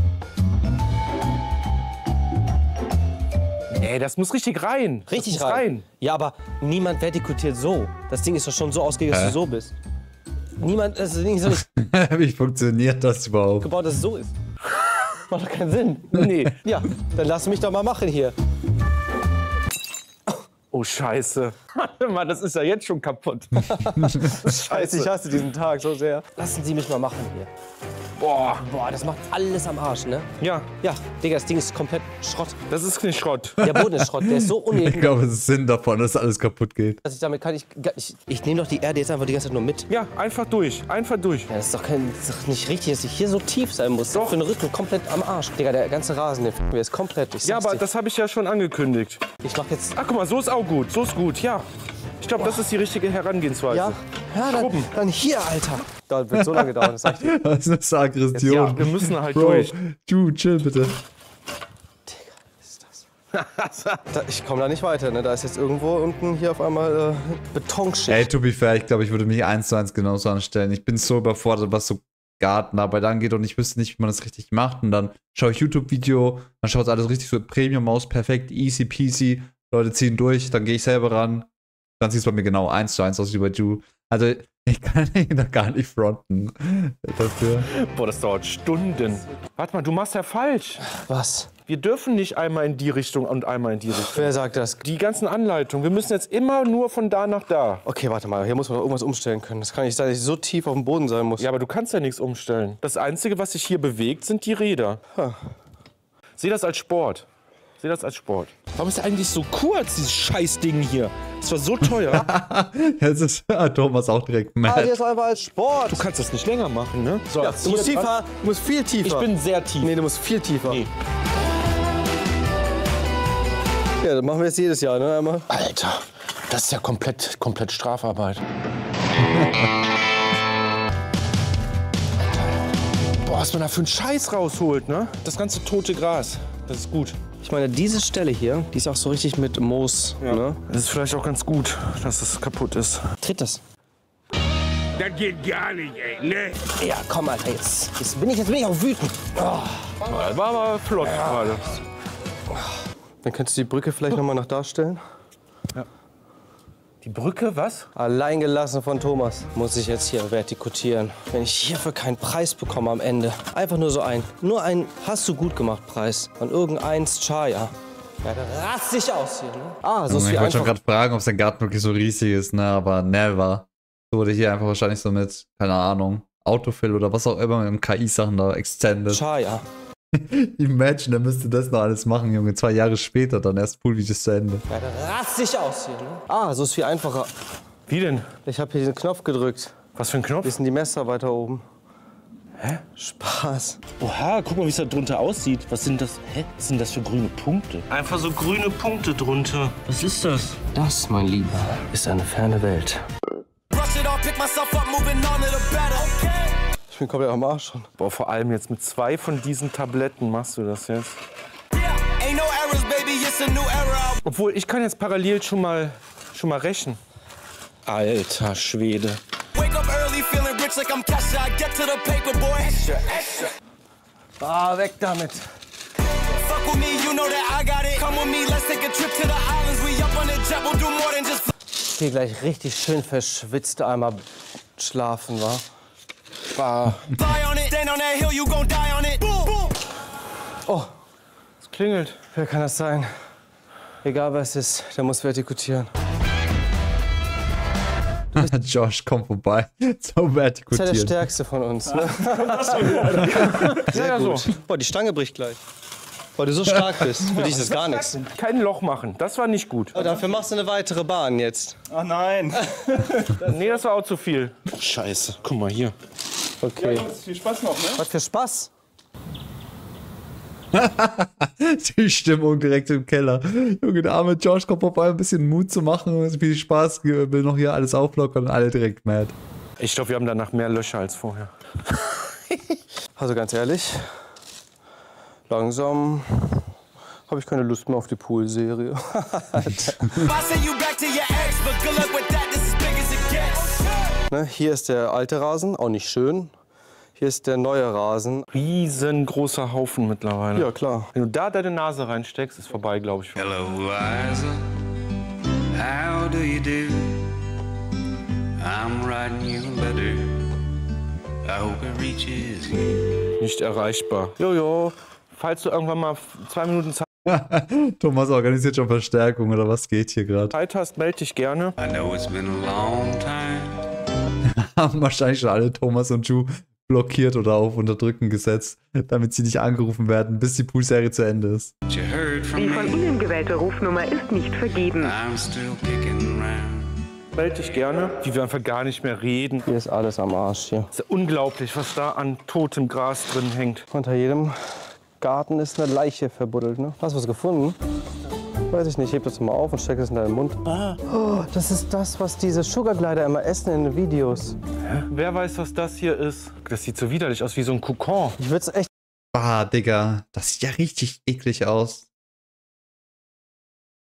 Nee, das muss richtig rein. Richtig das muss rein. Ja, aber niemand vertikutiert so. Das Ding ist doch schon so ausgelegt, dass Hä? du so bist. Niemand, das Ding ist doch nicht Wie funktioniert das überhaupt? gebaut, dass es so ist. Macht doch keinen Sinn. Nee. Ja, dann lass mich doch mal machen hier. Oh, scheiße. Warte mal, das ist ja jetzt schon kaputt. Scheiße, ich hasse diesen Tag so sehr. Lassen Sie mich mal machen hier. Boah. Boah, das macht alles am Arsch, ne? Ja, Ja, Digga, das Ding ist komplett Schrott. das ist nicht Schrott. Der Boden ist Schrott, der ist so Ich uneben. glaube, es ist Sinn davon, dass alles kaputt geht. dass ich damit kann ich, ich, ich nehme doch die Erde jetzt einfach die ganze Zeit nur mit. Ja, einfach durch. Einfach durch. Ja, das ist doch, kein, das ist doch nicht richtig, dass ich hier so tief sein muss. Doch. Für den Rücken komplett am Arsch. Digga, der ganze Rasen, der f***ing mir ist komplett. Ich Ja, sag's aber dir. das habe ich ja schon angekündigt. Ich mach jetzt. Ach, guck mal, so ist auch gut. So ist gut, ja. Ich glaube, das ist die richtige Herangehensweise. Ja, ja dann, Schrubben. dann hier, Alter. Das wird so lange dauern, das sag ich dir. Das ist eine Aggression. Ja, wir müssen halt Bro, durch. du, chill bitte. Da, ich komme da nicht weiter, ne? Da ist jetzt irgendwo unten hier auf einmal äh, Betonschicht. Ey, to be fair, ich glaube, ich würde mich eins zu eins genauso anstellen. Ich bin so überfordert, was so Gartenarbeit angeht und ich wüsste nicht, wie man das richtig macht. Und dann schaue ich YouTube-Video, dann schaut alles richtig so Premium aus, perfekt, easy peasy. Leute ziehen durch, dann gehe ich selber ran. Dann sieht es bei mir genau eins zu eins aus wie bei Ju. Also, ich kann da gar nicht fronten dafür. Boah, das dauert Stunden. Warte mal, du machst ja falsch. Was? Wir dürfen nicht einmal in die Richtung und einmal in die Richtung. Wer sagt das? Die ganzen Anleitungen. Wir müssen jetzt immer nur von da nach da. Okay, warte mal, hier muss man doch irgendwas umstellen können. Das kann nicht sein, dass ich so tief auf dem Boden sein muss. Ja, aber du kannst ja nichts umstellen. Das Einzige, was sich hier bewegt, sind die Räder. Huh. Sieh das als Sport. Sieh das als Sport. Warum ist der eigentlich so kurz, dieses Scheißding hier? Das war so teuer. Jetzt ist Thomas auch direkt Ah, mad. hier ist einfach als Sport. Du kannst das nicht länger machen, ne? So, Ja, du musst tiefer, du musst viel tiefer. Ich bin sehr tief. Nee, du musst viel tiefer. Nee. Ja, das machen wir jetzt jedes Jahr, ne? Einmal. Alter, das ist ja komplett, komplett Strafarbeit. Boah, was man da für einen Scheiß rausholt, ne? Das ganze tote Gras, das ist gut. Ich meine, diese Stelle hier, die ist auch so richtig mit Moos, Ja. ne? Das ist vielleicht auch ganz gut, dass es kaputt ist. Tritt das. Das geht gar nicht, ey, ne? Ja, komm, Alter, jetzt, jetzt bin ich, jetzt bin ich auch wütend. Oh. Das war aber flott gerade. Dann könntest du die Brücke vielleicht noch mal nach da stellen. Die Brücke, was? Allein gelassen von Thomas. Muss ich jetzt hier vertikutieren. Wenn ich hierfür keinen Preis bekomme am Ende. Einfach nur so ein, nur ein hast du gut gemacht Preis. An irgendeins Chaya. Ja, da rast sich aus hier, ne? Ah, so ist Ich wie wollte schon einfach. gerade fragen, ob sein Garten wirklich so riesig ist, ne? Aber never. So wurde hier einfach wahrscheinlich so mit, keine Ahnung, Autofill oder was auch immer mit dem K I-Sachen da extended. Chaya. Imagine, der müsste das noch alles machen, Junge. Zwei Jahre später dann erst Poolvideos zu Ende. Ja, da rast sich aus hier, ne? Ah, so ist viel einfacher. Wie denn? Ich habe hier den Knopf gedrückt. Was für ein Knopf? Wie sind die Messer weiter oben? Hä? Spaß. Oha, guck mal, wie es da drunter aussieht. Was sind das? Hä? Was sind das für grüne Punkte? Einfach so grüne Punkte drunter. Was ist das? Das, mein Lieber, ist eine ferne Welt. Brush it off, pick myself up, moving on to the better. Okay. Ich bin komplett am Arsch schon. Boah, vor allem jetzt mit zwei von diesen Tabletten machst du das jetzt. Yeah, ain't no errors, baby, it's a new era. Obwohl, ich kann jetzt parallel schon mal, schon mal rechnen. Alter Schwede. Wake up early, feeling rich like I'm Kesha. I get to the paper, boy. Extra, extra. Ah, weg damit. Fuck with me, you know that I got it. Come with me, let's take a trip to the islands. We up on the jet, we'll do more than just. Ich gehe gleich richtig schön verschwitzt einmal schlafen, wa? Ah. Fly on it, stand on that hill, you gon' die on it. Boom, boom. Oh, Es klingelt. wer kann das sein? Egal was es ist, der muss vertikutieren. Josh, komm vorbei. So Das ist ja der vertikutiert. Stärkste von uns, ne? Sehr Ja, so. gut. Boah, die Stange bricht gleich. Weil du so stark bist. Für dich ist das gar nichts. Kein Loch machen, das war nicht gut. Aber dafür machst du eine weitere Bahn jetzt. Ach nein. Nee, das war auch zu viel. Scheiße, guck mal hier. Okay. Viel Spaß noch, ne? Was für Spaß. Die Stimmung direkt im Keller. Junge, der arme Josh kommt vorbei, ein bisschen Mut zu machen und viel Spaß, will noch hier alles auflockern und alle direkt mad. Ich glaube, wir haben danach mehr Löcher als vorher. Also ganz ehrlich, langsam habe ich keine Lust mehr auf die Pool-Serie. I send you back to your ex, but good luck with that, this is big as it gets. Ne, hier ist der alte Rasen, auch nicht schön. Hier ist der neue Rasen. Riesengroßer Haufen mittlerweile. Ja, klar. Wenn du da deine Nase reinsteckst, ist vorbei, glaube ich. Hello, Liza. How do you do? I'm writing you a letter. I hope it reaches you. Nicht erreichbar. Jojo, falls du irgendwann mal zwei Minuten Thomas organisiert schon Verstärkung oder was geht hier gerade? Zeit hast, melde dich gerne. I know it's been a long time. Haben wahrscheinlich schon alle Thomas und Ju blockiert oder auf Unterdrücken gesetzt, damit sie nicht angerufen werden, bis die Poolserie zu Ende ist. You heard from Die von me. Ihnen gewählte Rufnummer ist nicht vergeben. I'm still kicking around. Melde dich gerne. Wie wir einfach gar nicht mehr reden. Hier ist alles am Arsch hier. Das ist ja unglaublich, was da an totem Gras drin hängt. Unter jedem Garten ist eine Leiche verbuddelt, ne? Hast du was gefunden? Weiß ich nicht. Heb das mal auf und steck es in deinen Mund. Oh, das ist das, was diese Sugarglider immer essen in den Videos. Wer weiß, was das hier ist? Das sieht so widerlich aus, wie so ein Kokon. Ich würde es echt Bah, Digga, das sieht ja richtig eklig aus.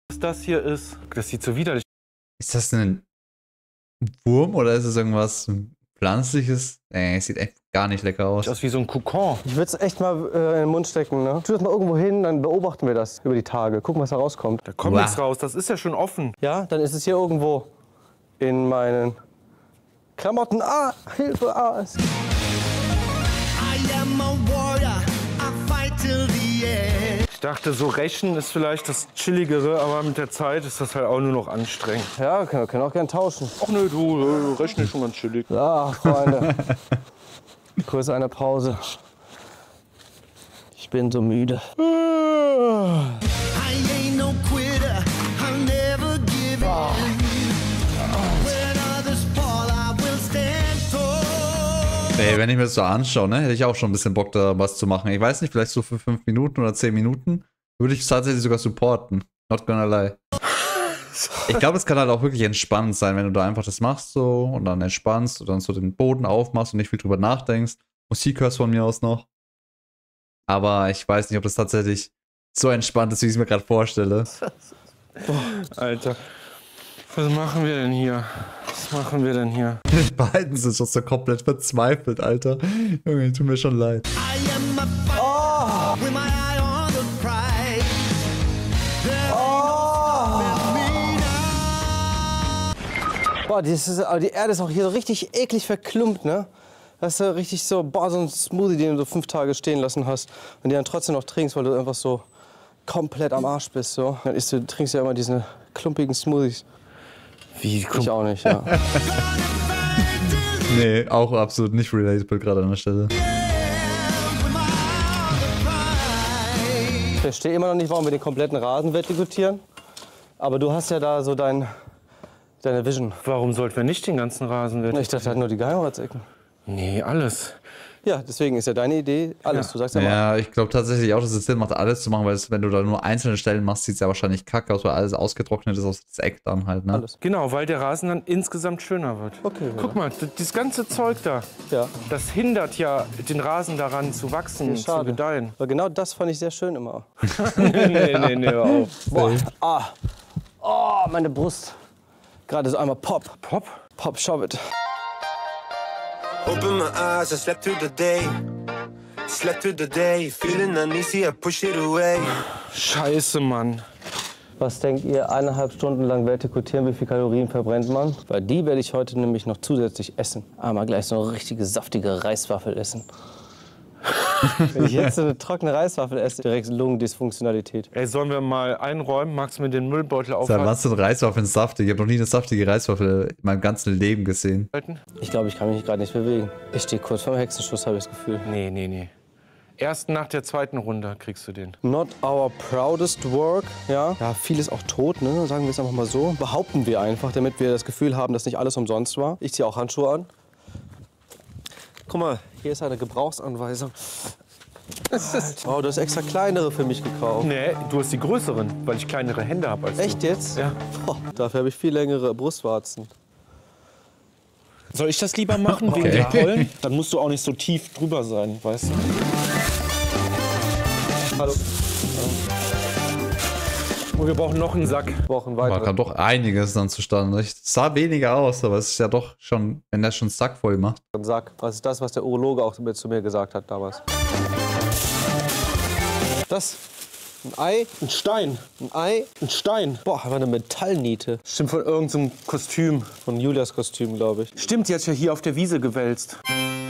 Was das hier ist, das sieht so widerlich. Ist das ein Wurm oder ist es irgendwas Pflanzliches? Nee, es sieht echt gar nicht lecker aus. Sieht aus wie so ein Kokon. Ich würde es echt mal äh, in den Mund stecken, ne? Tu das mal irgendwo hin, dann beobachten wir das über die Tage. Gucken, was da rauskommt. Da kommt nichts raus, das ist ja schon offen. Ja, dann ist es hier irgendwo in meinen Klamotten. Ah, Hilfe, ah. Es Ich dachte, so rächen ist vielleicht das Chilligere, aber mit der Zeit ist das halt auch nur noch anstrengend. Ja, wir können, wir können auch gern tauschen. Ach nö, du, äh, Rächen ist schon ganz chillig. Ja, Freunde. Kurz eine Pause. Ich bin so müde. Ey, wenn ich mir das so anschaue, ne, hätte ich auch schon ein bisschen Bock, da was zu machen. Ich weiß nicht, vielleicht so für fünf Minuten oder zehn Minuten würde ich tatsächlich sogar supporten. Not gonna lie. Ich glaube, es kann halt auch wirklich entspannend sein, wenn du da einfach das machst so und dann entspannst und dann so den Boden aufmachst und nicht viel drüber nachdenkst. Musik hörst von mir aus noch. Aber ich weiß nicht, ob das tatsächlich so entspannt ist, wie ich es mir gerade vorstelle. Boah, Alter. Was machen wir denn hier? Was machen wir denn hier? Die beiden sind schon so komplett verzweifelt, Alter. Junge, tut mir schon leid. Oh! Oh! Boah, das ist, die Erde ist auch hier so richtig eklig verklumpt, ne? Das ist ja richtig so, boah, so ein Smoothie, den du so fünf Tage stehen lassen hast und den dann trotzdem noch trinkst, weil du einfach so komplett am Arsch bist, so. Dann isst du, trinkst du ja immer diese klumpigen Smoothies. Wie? Ich auch nicht, ja. Nee, auch absolut nicht relatable gerade an der Stelle. Ich verstehe immer noch nicht, warum wir den kompletten Rasen vertikutieren. Aber du hast ja da so dein, deine Vision. Warum sollten wir nicht den ganzen Rasen vertikutieren? Ich dachte halt nur die Geheimratsecken. Nee, alles. Ja, deswegen ist ja deine Idee alles. Ja. Du sagst ja, Ja, ich glaube tatsächlich auch, dass es Sinn macht, alles zu machen, weil es, wenn du da nur einzelne Stellen machst, sieht es ja wahrscheinlich kacke aus, weil alles ausgetrocknet ist aus das Eck dann halt, ne? alles. Genau, weil der Rasen dann insgesamt schöner wird. Okay. Guck mal, d- das ganze Zeug da, Ja. das hindert ja den Rasen daran zu wachsen, Ja, zu schade. gedeihen. Weil genau das fand ich sehr schön immer. nee, nee, nee, nee, hör auf. Boah, ah. Oh, meine Brust. Gerade so einmal Pop. Pop? Pop, shove it. Open my eyes, I slept through the day. Slept through the day, feeling uneasy, I push it away. Scheiße, Mann. Was denkt ihr, eineinhalb Stunden lang vertikutieren, wie viel Kalorien verbrennt man? Weil die werde ich heute nämlich noch zusätzlich essen. Einmal gleich so eine richtige saftige Reiswaffel essen. Wenn ich jetzt so eine trockene Reiswaffel esse, direkt Lungendysfunktionalität. Ey, sollen wir mal einräumen? Magst du mir den Müllbeutel Sag, aufhalten? was sind Reiswaffeln saftig? Ich habe noch nie eine saftige Reiswaffel in meinem ganzen Leben gesehen. Ich glaube, ich kann mich gerade nicht bewegen. Ich stehe kurz vorm Hexenschuss, habe ich das Gefühl. Nee, nee, nee. Erst nach der zweiten Runde kriegst du den. Not our proudest work, ja. Ja, vieles auch tot, ne? Sagen wir es einfach mal so. Behaupten wir einfach, damit wir das Gefühl haben, dass nicht alles umsonst war. Ich ziehe auch Handschuhe an. Guck mal, hier ist eine Gebrauchsanweisung. Oh, du hast extra kleinere für mich gekauft. Nee, du hast die größeren, weil ich kleinere Hände habe als Echt du. jetzt? Ja. Oh, dafür habe ich viel längere Brustwarzen. Soll ich das lieber machen wegen Okay. der Pollen? Dann musst du auch nicht so tief drüber sein, weißt du? Hallo. Und wir brauchen noch einen Sack. Wir brauchen Da weiter. kam doch einiges dann zustande. Es sah weniger aus, aber es ist ja doch schon, wenn der schon Sack voll macht. Einen Sack. Das ist das, was der Urologe auch mit zu mir gesagt hat damals. Das? Ein Ei? Ein Stein. Ein Ei? Ein Stein. Boah, aber eine Metallniete. Stimmt, von irgendeinem Kostüm. Von Julias Kostüm, glaube ich. Stimmt, die hat ja hier auf der Wiese gewälzt.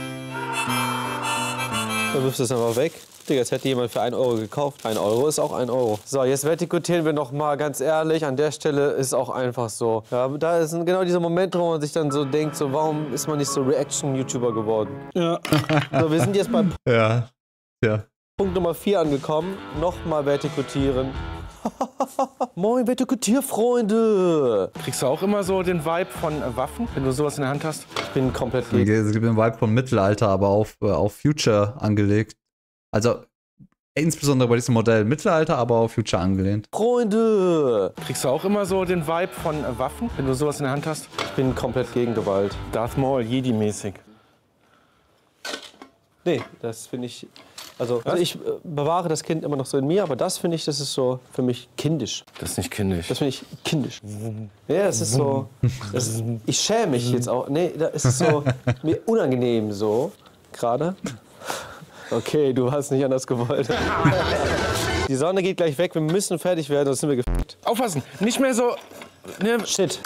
Dann wirfst du es aber weg. Digga, jetzt hätte jemand für einen Euro gekauft. Ein Euro ist auch ein Euro. So, jetzt vertikutieren wir noch mal ganz ehrlich. An der Stelle ist auch einfach so. Ja, da sind genau diese Momente, wo man sich dann so denkt, so, warum ist man nicht so Reaction-YouTuber geworden? Ja. So, wir sind jetzt bei Ja. Ja. Punkt Nummer vier angekommen. Nochmal vertikutieren. Moin, Vertikutierfreunde! Kriegst du auch immer so den Vibe von äh, Waffen, wenn du sowas in der Hand hast? Ich bin komplett gegen. Es gibt einen Vibe vom Mittelalter, aber auf, äh, auf Future angelegt. Also insbesondere bei diesem Modell Mittelalter, aber auf Future angelehnt. Freunde! Kriegst du auch immer so den Vibe von äh, Waffen, wenn du sowas in der Hand hast? Ich bin komplett gegen Gewalt. Darth Maul, Jedi-mäßig. Nee, das finde ich Also, also ich äh, bewahre das Kind immer noch so in mir, aber das finde ich, das ist so für mich kindisch. Das ist nicht kindisch. Das finde ich kindisch. Ja, das ist so. Das ist, ich schäme mich jetzt auch. Nee, da ist es so mir unangenehm so gerade. Okay, du hast nicht anders gewollt. Die Sonne geht gleich weg, wir müssen fertig werden, sonst sind wir gefickt. Aufpassen, nicht mehr so. Ne, Shit.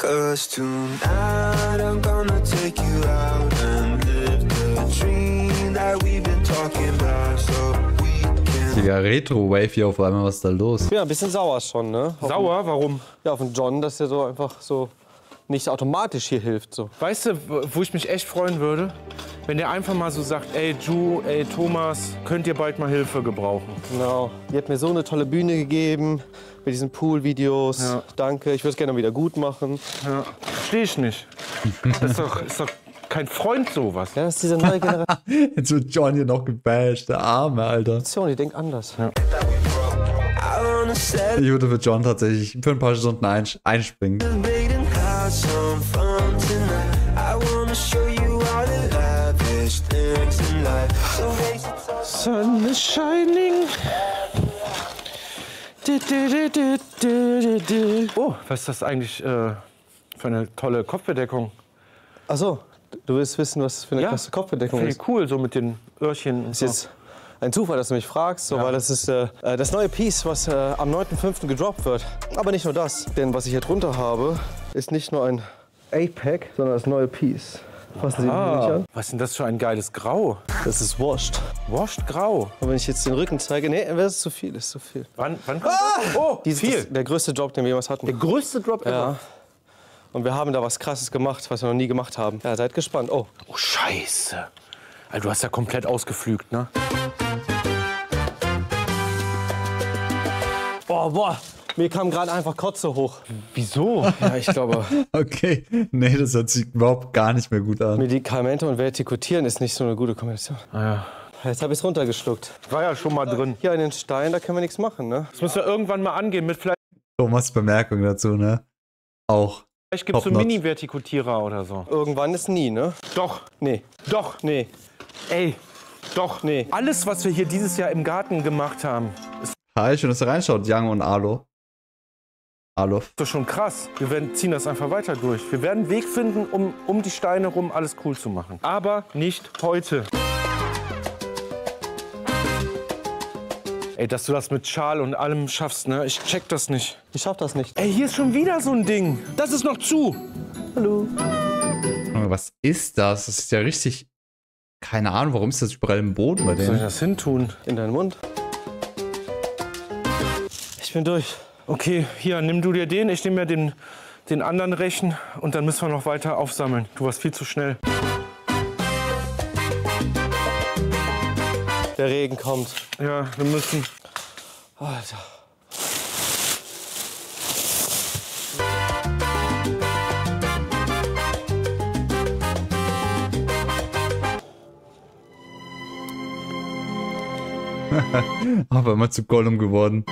Digga, Retro-Wave hier auf einmal, was ist da los? Ja, ein bisschen sauer schon, ne? Auf sauer? Warum? Ja, auf den John, dass er so einfach so nicht automatisch hier hilft. So. Weißt du, wo ich mich echt freuen würde? Wenn der einfach mal so sagt, ey Ju, ey Thomas, könnt ihr bald mal Hilfe gebrauchen? Genau. Ihr habt mir so eine tolle Bühne gegeben mit diesen Pool-Videos. Ja. Danke, ich würde es gerne wieder gut machen. Ja, verstehe ich nicht. Das ist doch, ist doch kein Freund sowas. Ja, das ist diese neue Generation. Jetzt wird John hier noch gebasht, der Arme, Alter. Die denkt anders. Ja. Ich würde für John tatsächlich für ein paar Stunden einsch einspringen. Sun is shining. Oh, was ist das eigentlich äh, für eine tolle Kopfbedeckung? Ach so, du willst wissen, was für eine ja, krasse Kopfbedeckung ist? Cool, so mit den Öhrchen und ist so. Jetzt ein Zufall, dass du mich fragst, so, ja. Weil das ist äh, das neue Piece, was äh, am neunten fünften gedroppt wird. Aber nicht nur das, denn was ich hier drunter habe, ist nicht nur ein eight-Pack, sondern das neue Piece. Fassen Sie ah, mich an. Was ist denn das für ein geiles Grau? Das ist washed. Washed Grau. Und wenn ich jetzt den Rücken zeige, nee, das ist zu viel, das ist zu viel. Wann, wann kommt ah! das? Oh, Dieses, viel. Das, der größte Drop, den wir jemals hatten. Der größte Drop ever? Ja. Und wir haben da was Krasses gemacht, was wir noch nie gemacht haben. Ja, seid gespannt. Oh. Oh, Scheiße. Also, du hast ja komplett ausgepflügt, ne? Boah, boah. Mir kam gerade einfach Kotze hoch. Wieso? Ja, ich glaube. Okay, nee, das hört sich überhaupt gar nicht mehr gut an. Medikamente und Vertikutieren ist nicht so eine gute Kombination. Ah, ja. Jetzt habe ich es runtergeschluckt. War ja schon mal drin. Hier an den Stein, da können wir nichts machen, ne? Das müssen wir irgendwann mal angehen mit vielleicht. Thomas' Bemerkung dazu, ne? Auch. Vielleicht gibt es so Mini-Vertikutierer oder so. Irgendwann ist nie, ne? Doch. Nee. Doch. Nee. Ey. Doch. Nee. Alles, was wir hier dieses Jahr im Garten gemacht haben, ist. Hi, schön, dass ihr reinschaut, Young und Alo. Alof. Das ist schon krass. Wir werden, ziehen das einfach weiter durch. Wir werden einen Weg finden, um, um die Steine rum alles cool zu machen. Aber nicht heute. Ey, dass du das mit Schal und allem schaffst, ne? Ich check das nicht. Ich schaff das nicht. Ey, hier ist schon wieder so ein Ding. Das ist noch zu. Hallo. Was ist das? Das ist ja richtig... Keine Ahnung, warum ist das überall im Boden bei denen? Soll ich das hin tun? In deinen Mund. Ich bin durch. Okay, hier, nimm du dir den, ich nehme mir den, den anderen Rechen und dann müssen wir noch weiter aufsammeln. Du warst viel zu schnell. Der Regen kommt. Ja, wir müssen... Alter. Aber immer zu Gollum geworden.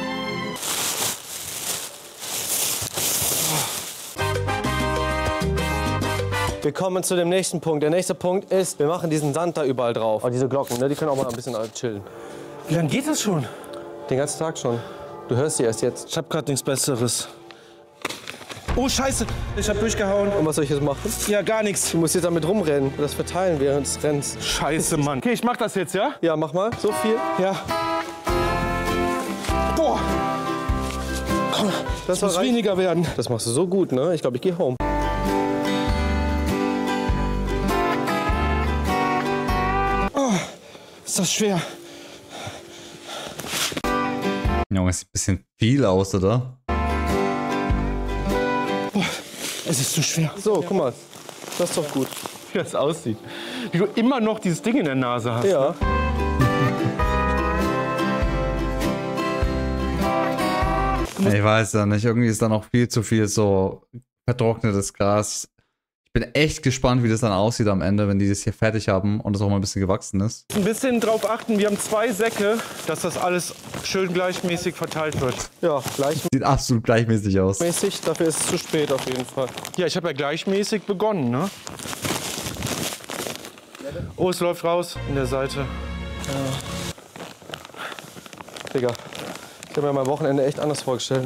Wir kommen zu dem nächsten Punkt. Der nächste Punkt ist, wir machen diesen Sand da überall drauf. Und diese Glocken, ne, die können auch mal ein bisschen chillen. Wie lange geht das schon? Den ganzen Tag schon. Du hörst sie erst jetzt. Ich hab grad nichts Besseres. Oh, Scheiße! Ich hab durchgehauen. Und was soll ich jetzt machen? Ja, gar nichts. Du musst jetzt damit rumrennen. Das verteilen während des Rennens. Scheiße, Mann. Okay, ich mach das jetzt, ja? Ja, mach mal. So viel. Ja. Boah! Komm, das muss weniger werden. Das machst du so gut, ne? Ich glaube, ich gehe home. Oh, ist das schwer. Junge, es sieht ein bisschen viel aus, oder? Boah, es ist zu schwer. So, guck mal. Das ist doch gut. Wie das aussieht. Wie du immer noch dieses Ding in der Nase hast. Ja. Ne? Ich weiß ja nicht. Irgendwie ist da noch viel zu viel so vertrocknetes Gras. Ich bin echt gespannt, wie das dann aussieht am Ende, wenn die das hier fertig haben und es auch mal ein bisschen gewachsen ist. Ein bisschen drauf achten, wir haben zwei Säcke, dass das alles schön gleichmäßig verteilt wird. Ja, gleichmäßig. Sieht absolut gleichmäßig aus. Mäßig, dafür ist es zu spät auf jeden Fall. Ja, ich habe ja gleichmäßig begonnen, ne? Oh, es läuft raus in der Seite. Ja. Digga, ich habe mir mein Wochenende echt anders vorgestellt.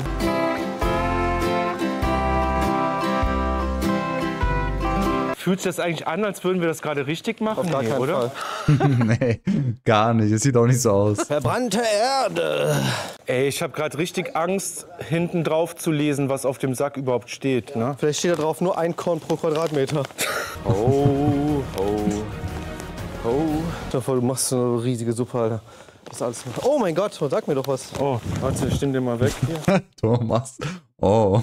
Fühlt sich das eigentlich an, als würden wir das gerade richtig machen? Auf gar Nee, keinen oder? Fall. Nee, gar nicht. Es sieht auch nicht so aus. Verbrannte Erde. Ey, ich habe gerade richtig Angst, hinten drauf zu lesen, was auf dem Sack überhaupt steht. Ne? Vielleicht steht da drauf nur ein Korn pro Quadratmeter. Oh, oh, oh. Stell dir vor, du machst so eine riesige Suppe, Alter. Das ist alles. Oh mein Gott, sag mir doch was. Oh, warte, ich stimme dir mal weg hier. Thomas. Oh.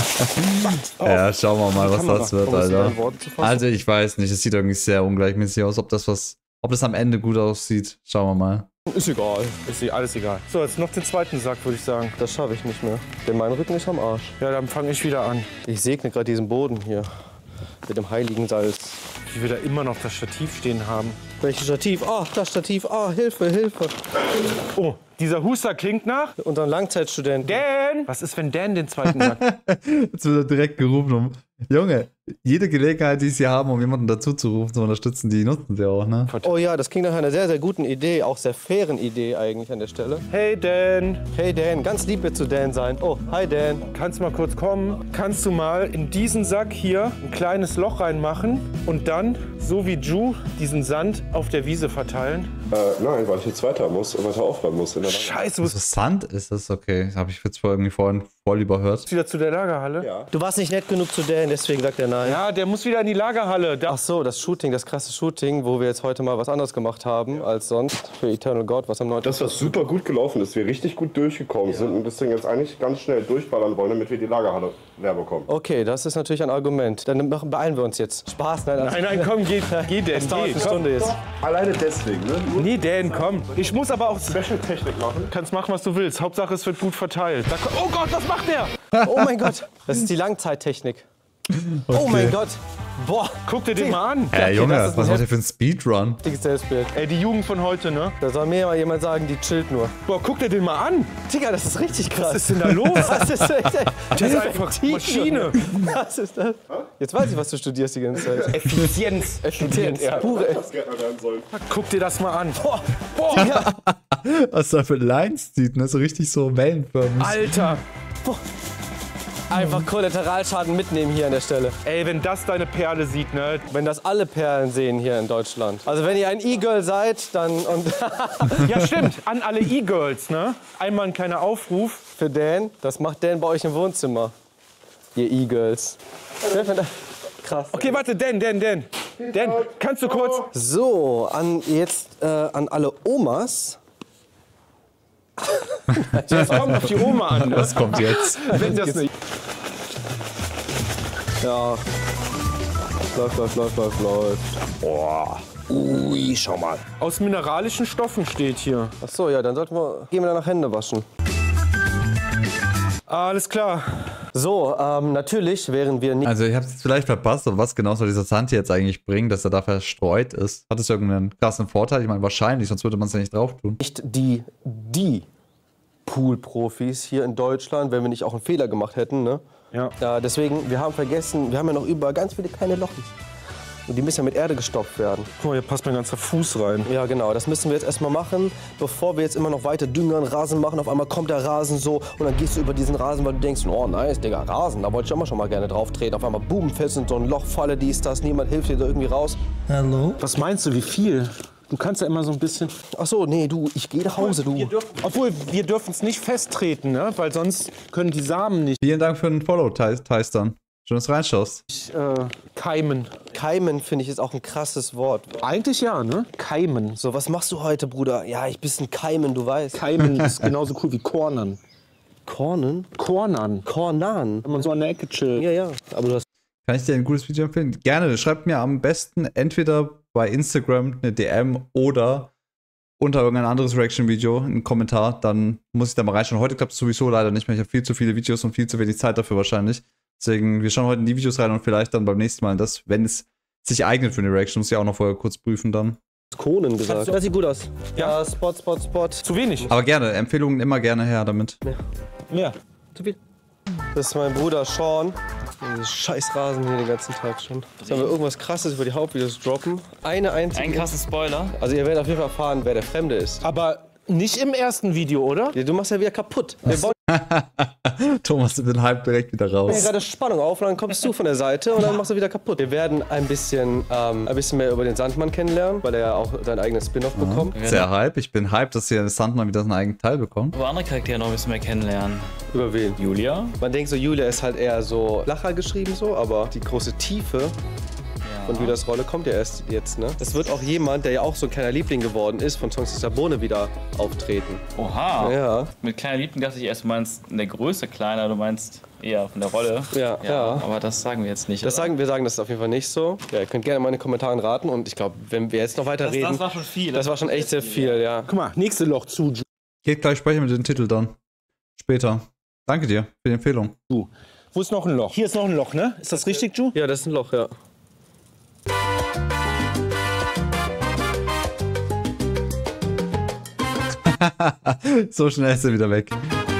Ja, schauen wir mal, was das wird, Alter. Also ich weiß nicht, es sieht irgendwie sehr ungleichmäßig aus, ob das was, ob das am Ende gut aussieht. Schauen wir mal. Ist egal. Ist eh alles egal. So, jetzt noch den zweiten Sack, würde ich sagen. Das schaffe ich nicht mehr. Denn mein Rücken ist am Arsch. Ja, dann fange ich wieder an. Ich segne gerade diesen Boden hier. Mit dem heiligen Salz. Wie wir da immer noch das Stativ stehen haben. Welches Stativ? Oh, das Stativ. Oh, Hilfe, Hilfe. Oh, dieser Huster klingt nach unser Langzeitstudent. Dan! Was ist, wenn Dan den zweiten sagt? Jetzt wird er direkt gerufen. Um. Junge, jede Gelegenheit, die sie haben, um jemanden dazu zu rufen, zu unterstützen, die nutzen sie auch, ne? Oh ja, das klingt nach einer sehr, sehr guten Idee. Auch sehr fairen Idee eigentlich an der Stelle. Hey Dan! Hey Dan, ganz lieb wird zu Dan sein. Oh, hi Dan. Kannst du mal kurz kommen? Kannst du mal in diesen Sack hier ein kleines Loch reinmachen und dann, so wie Ju, diesen Sand auf der Wiese verteilen? Äh, nein, weil ich jetzt weiter muss und weiter aufräumen muss. In der Scheiße, also Sand ist das okay. Habe ich jetzt irgendwie vorhin voll überhört. Wieder zu der Lagerhalle? Ja. Du warst nicht nett genug zu Dan, deswegen sagt er nein. Ja, der muss wieder in die Lagerhalle. Da Ach so, das Shooting, das krasse Shooting, wo wir jetzt heute mal was anderes gemacht haben als sonst für Eternal God, was am neunten Das, was super gut gelaufen ist, wir richtig gut durchgekommen ja. sind und das Ding jetzt eigentlich ganz schnell durchballern wollen, damit wir die Lagerhalle leer bekommen. Okay, das ist natürlich ein Argument. Dann machen, beeilen wir uns jetzt. Spaß, nein. Also nein, nein, komm, geh, geh Dan, das dauert geh. eine Stunde jetzt. Alleine deswegen, ne? Nur nee, Dan, komm. Ich muss aber auch Special-Technik machen. Kannst machen, was du willst. Hauptsache, es wird gut verteilt. Da, oh Gott, was macht der? Oh mein Gott, das ist die Langzeittechnik. Okay. Oh mein Gott. Boah. Guck dir den mal an. Ey, okay, Junge, was macht ihr für ein Speedrun? Selbstbild. Ey, die Jugend von heute, ne? Da soll mir mal jemand sagen, die chillt nur. Boah, guck dir den mal an. Digga, das ist richtig krass. Was ist denn da los? Das ist, echt, das ist einfach Maschine. Was ist das? Jetzt weiß ich, was du studierst die ganze Zeit. Effizienz. Effizienz. Ja. Pure Guck dir das mal an. Boah. Boah. Digga. Was da für Lines zieht, ne? So richtig so wellenförmig. Alter. Boah. Einfach Kollateralschaden mitnehmen hier an der Stelle. Ey, wenn das deine Perle sieht, ne? Wenn das alle Perlen sehen hier in Deutschland. Also wenn ihr ein E-Girl seid, dann... Und ja, stimmt. An alle E-Girls, ne? Einmal ein kleiner Aufruf. Für Dan. Das macht Dan bei euch im Wohnzimmer. Ihr E-Girls. Krass. Okay, warte, Dan, Dan, Dan. Dan, kannst du kurz... So, an jetzt äh, an alle Omas. Das kommt auf die Oma an. Ne? Was kommt jetzt? Wenn das nicht. Ja. Läuft, läuft, läuft, läuft, läuft. Boah. Ui, schau mal. Aus mineralischen Stoffen steht hier. Ach so, ja, dann sollten wir... Gehen wir danach Hände waschen. Alles klar. So, ähm, natürlich wären wir nicht... Also ich habe es vielleicht verpasst, aber was genau soll dieser Sand jetzt eigentlich bringen, dass er da verstreut ist? Hat es irgendeinen krassen Vorteil? Ich meine, wahrscheinlich, sonst würde man es ja nicht drauf tun. Nicht die, die Pool-Profis hier in Deutschland, wenn wir nicht auch einen Fehler gemacht hätten, ne? Ja. Ja, deswegen, wir haben vergessen, wir haben ja noch überall ganz viele kleine Lochen. Und die müssen ja mit Erde gestopft werden. Guck mal, hier passt mein ganzer Fuß rein. Ja, genau. Das müssen wir jetzt erstmal machen, bevor wir jetzt immer noch weiter düngern, Rasen machen. Auf einmal kommt der Rasen so und dann gehst du über diesen Rasen, weil du denkst, oh nice, Digga, Rasen, da wollte ich immer schon mal gerne drauf treten. Auf einmal boom, fällst in so ein Loch, Falle, dies, das, niemand hilft dir da irgendwie raus. Hallo? Was meinst du, wie viel? Du kannst ja immer so ein bisschen... Ach so, nee, du, ich gehe nach Hause, du. Wir dürfen, obwohl, wir dürfen es nicht festtreten, ne? Weil sonst können die Samen nicht... Vielen Dank für den Follow, Teistern. Schön, dass du reinschaust. Ich, äh, keimen. Keimen, finde ich, ist auch ein krasses Wort. Eigentlich ja, ne? Keimen. So, was machst du heute, Bruder? Ja, ich bisschen Keimen, du weißt. Keimen ist genauso cool wie Kornern. Kornen? Kornern. Kornan? Wenn man so an der Ecke chillt. Ja, ja. Aber du hast... Kann ich dir ein gutes Video empfehlen? Gerne. Schreibt mir am besten entweder bei Instagram eine D M oder unter irgendein anderes Reaction-Video einen Kommentar. Dann muss ich da mal reinschauen. Heute klappt es sowieso leider nicht mehr. Ich habe viel zu viele Videos und viel zu wenig Zeit dafür wahrscheinlich. Deswegen, wir schauen heute in die Videos rein und vielleicht dann beim nächsten Mal in das, wenn es sich eignet für eine Reaction, muss ich auch noch vorher kurz prüfen dann. Konen gesagt. Das sieht gut aus. Ja, ja, Spot, Spot, Spot. Zu wenig. Aber gerne, Empfehlungen immer gerne her damit. Mehr. Mehr. Zu viel. Das ist mein Bruder Sean. Dieses scheiß Rasen hier den ganzen Tag schon. Sollen wir irgendwas Krasses über die Hauptvideos droppen? Eine einzige. Ein krasses Spoiler. Also ihr werdet auf jeden Fall erfahren, wer der Fremde ist. Aber Nicht im ersten Video, oder? Ja, du machst ja wieder kaputt. Wir bauen Thomas, du den Hype direkt wieder ja raus. gerade Spannung auf und dann kommst du von der Seite und dann machst du wieder kaputt. Wir werden ein bisschen, ähm, ein bisschen mehr über den Sandmann kennenlernen, weil er ja auch sein eigenes Spin-off Ja. bekommt. Sehr Hype. Ich bin hyped, dass hier Sandmann wieder seinen eigenen Teil bekommt. Aber andere Charaktere noch ein bisschen mehr kennenlernen. Über wen? Julia. Man denkt so, Julia ist halt eher so flacher geschrieben so, aber die große Tiefe von Julias Rolle kommt ja erst jetzt, ne? Es wird auch jemand, der ja auch so ein kleiner Liebling geworden ist, von Songs der Bohne wieder auftreten. Oha. Ja. Mit kleiner Liebling dachte ich erst, du meinst in der Größe kleiner, du meinst eher von der Rolle. Ja, ja. Aber das sagen wir jetzt nicht. Das oder? sagen wir sagen das auf jeden Fall nicht so. Ja, ihr könnt gerne mal in den Kommentaren raten und ich glaube, wenn wir jetzt noch weiter Das- reden. das war schon viel. Das war schon echt sehr viel, ja. Guck mal, nächste Loch zu. Geht gleich sprechen mit dem Titel dann. Später. Danke dir für die Empfehlung. Du. Wo ist noch ein Loch? Hier ist noch ein Loch, ne? Ist das richtig, Ju? Ja, das ist ein Loch, ja. So schnell ist er wieder weg.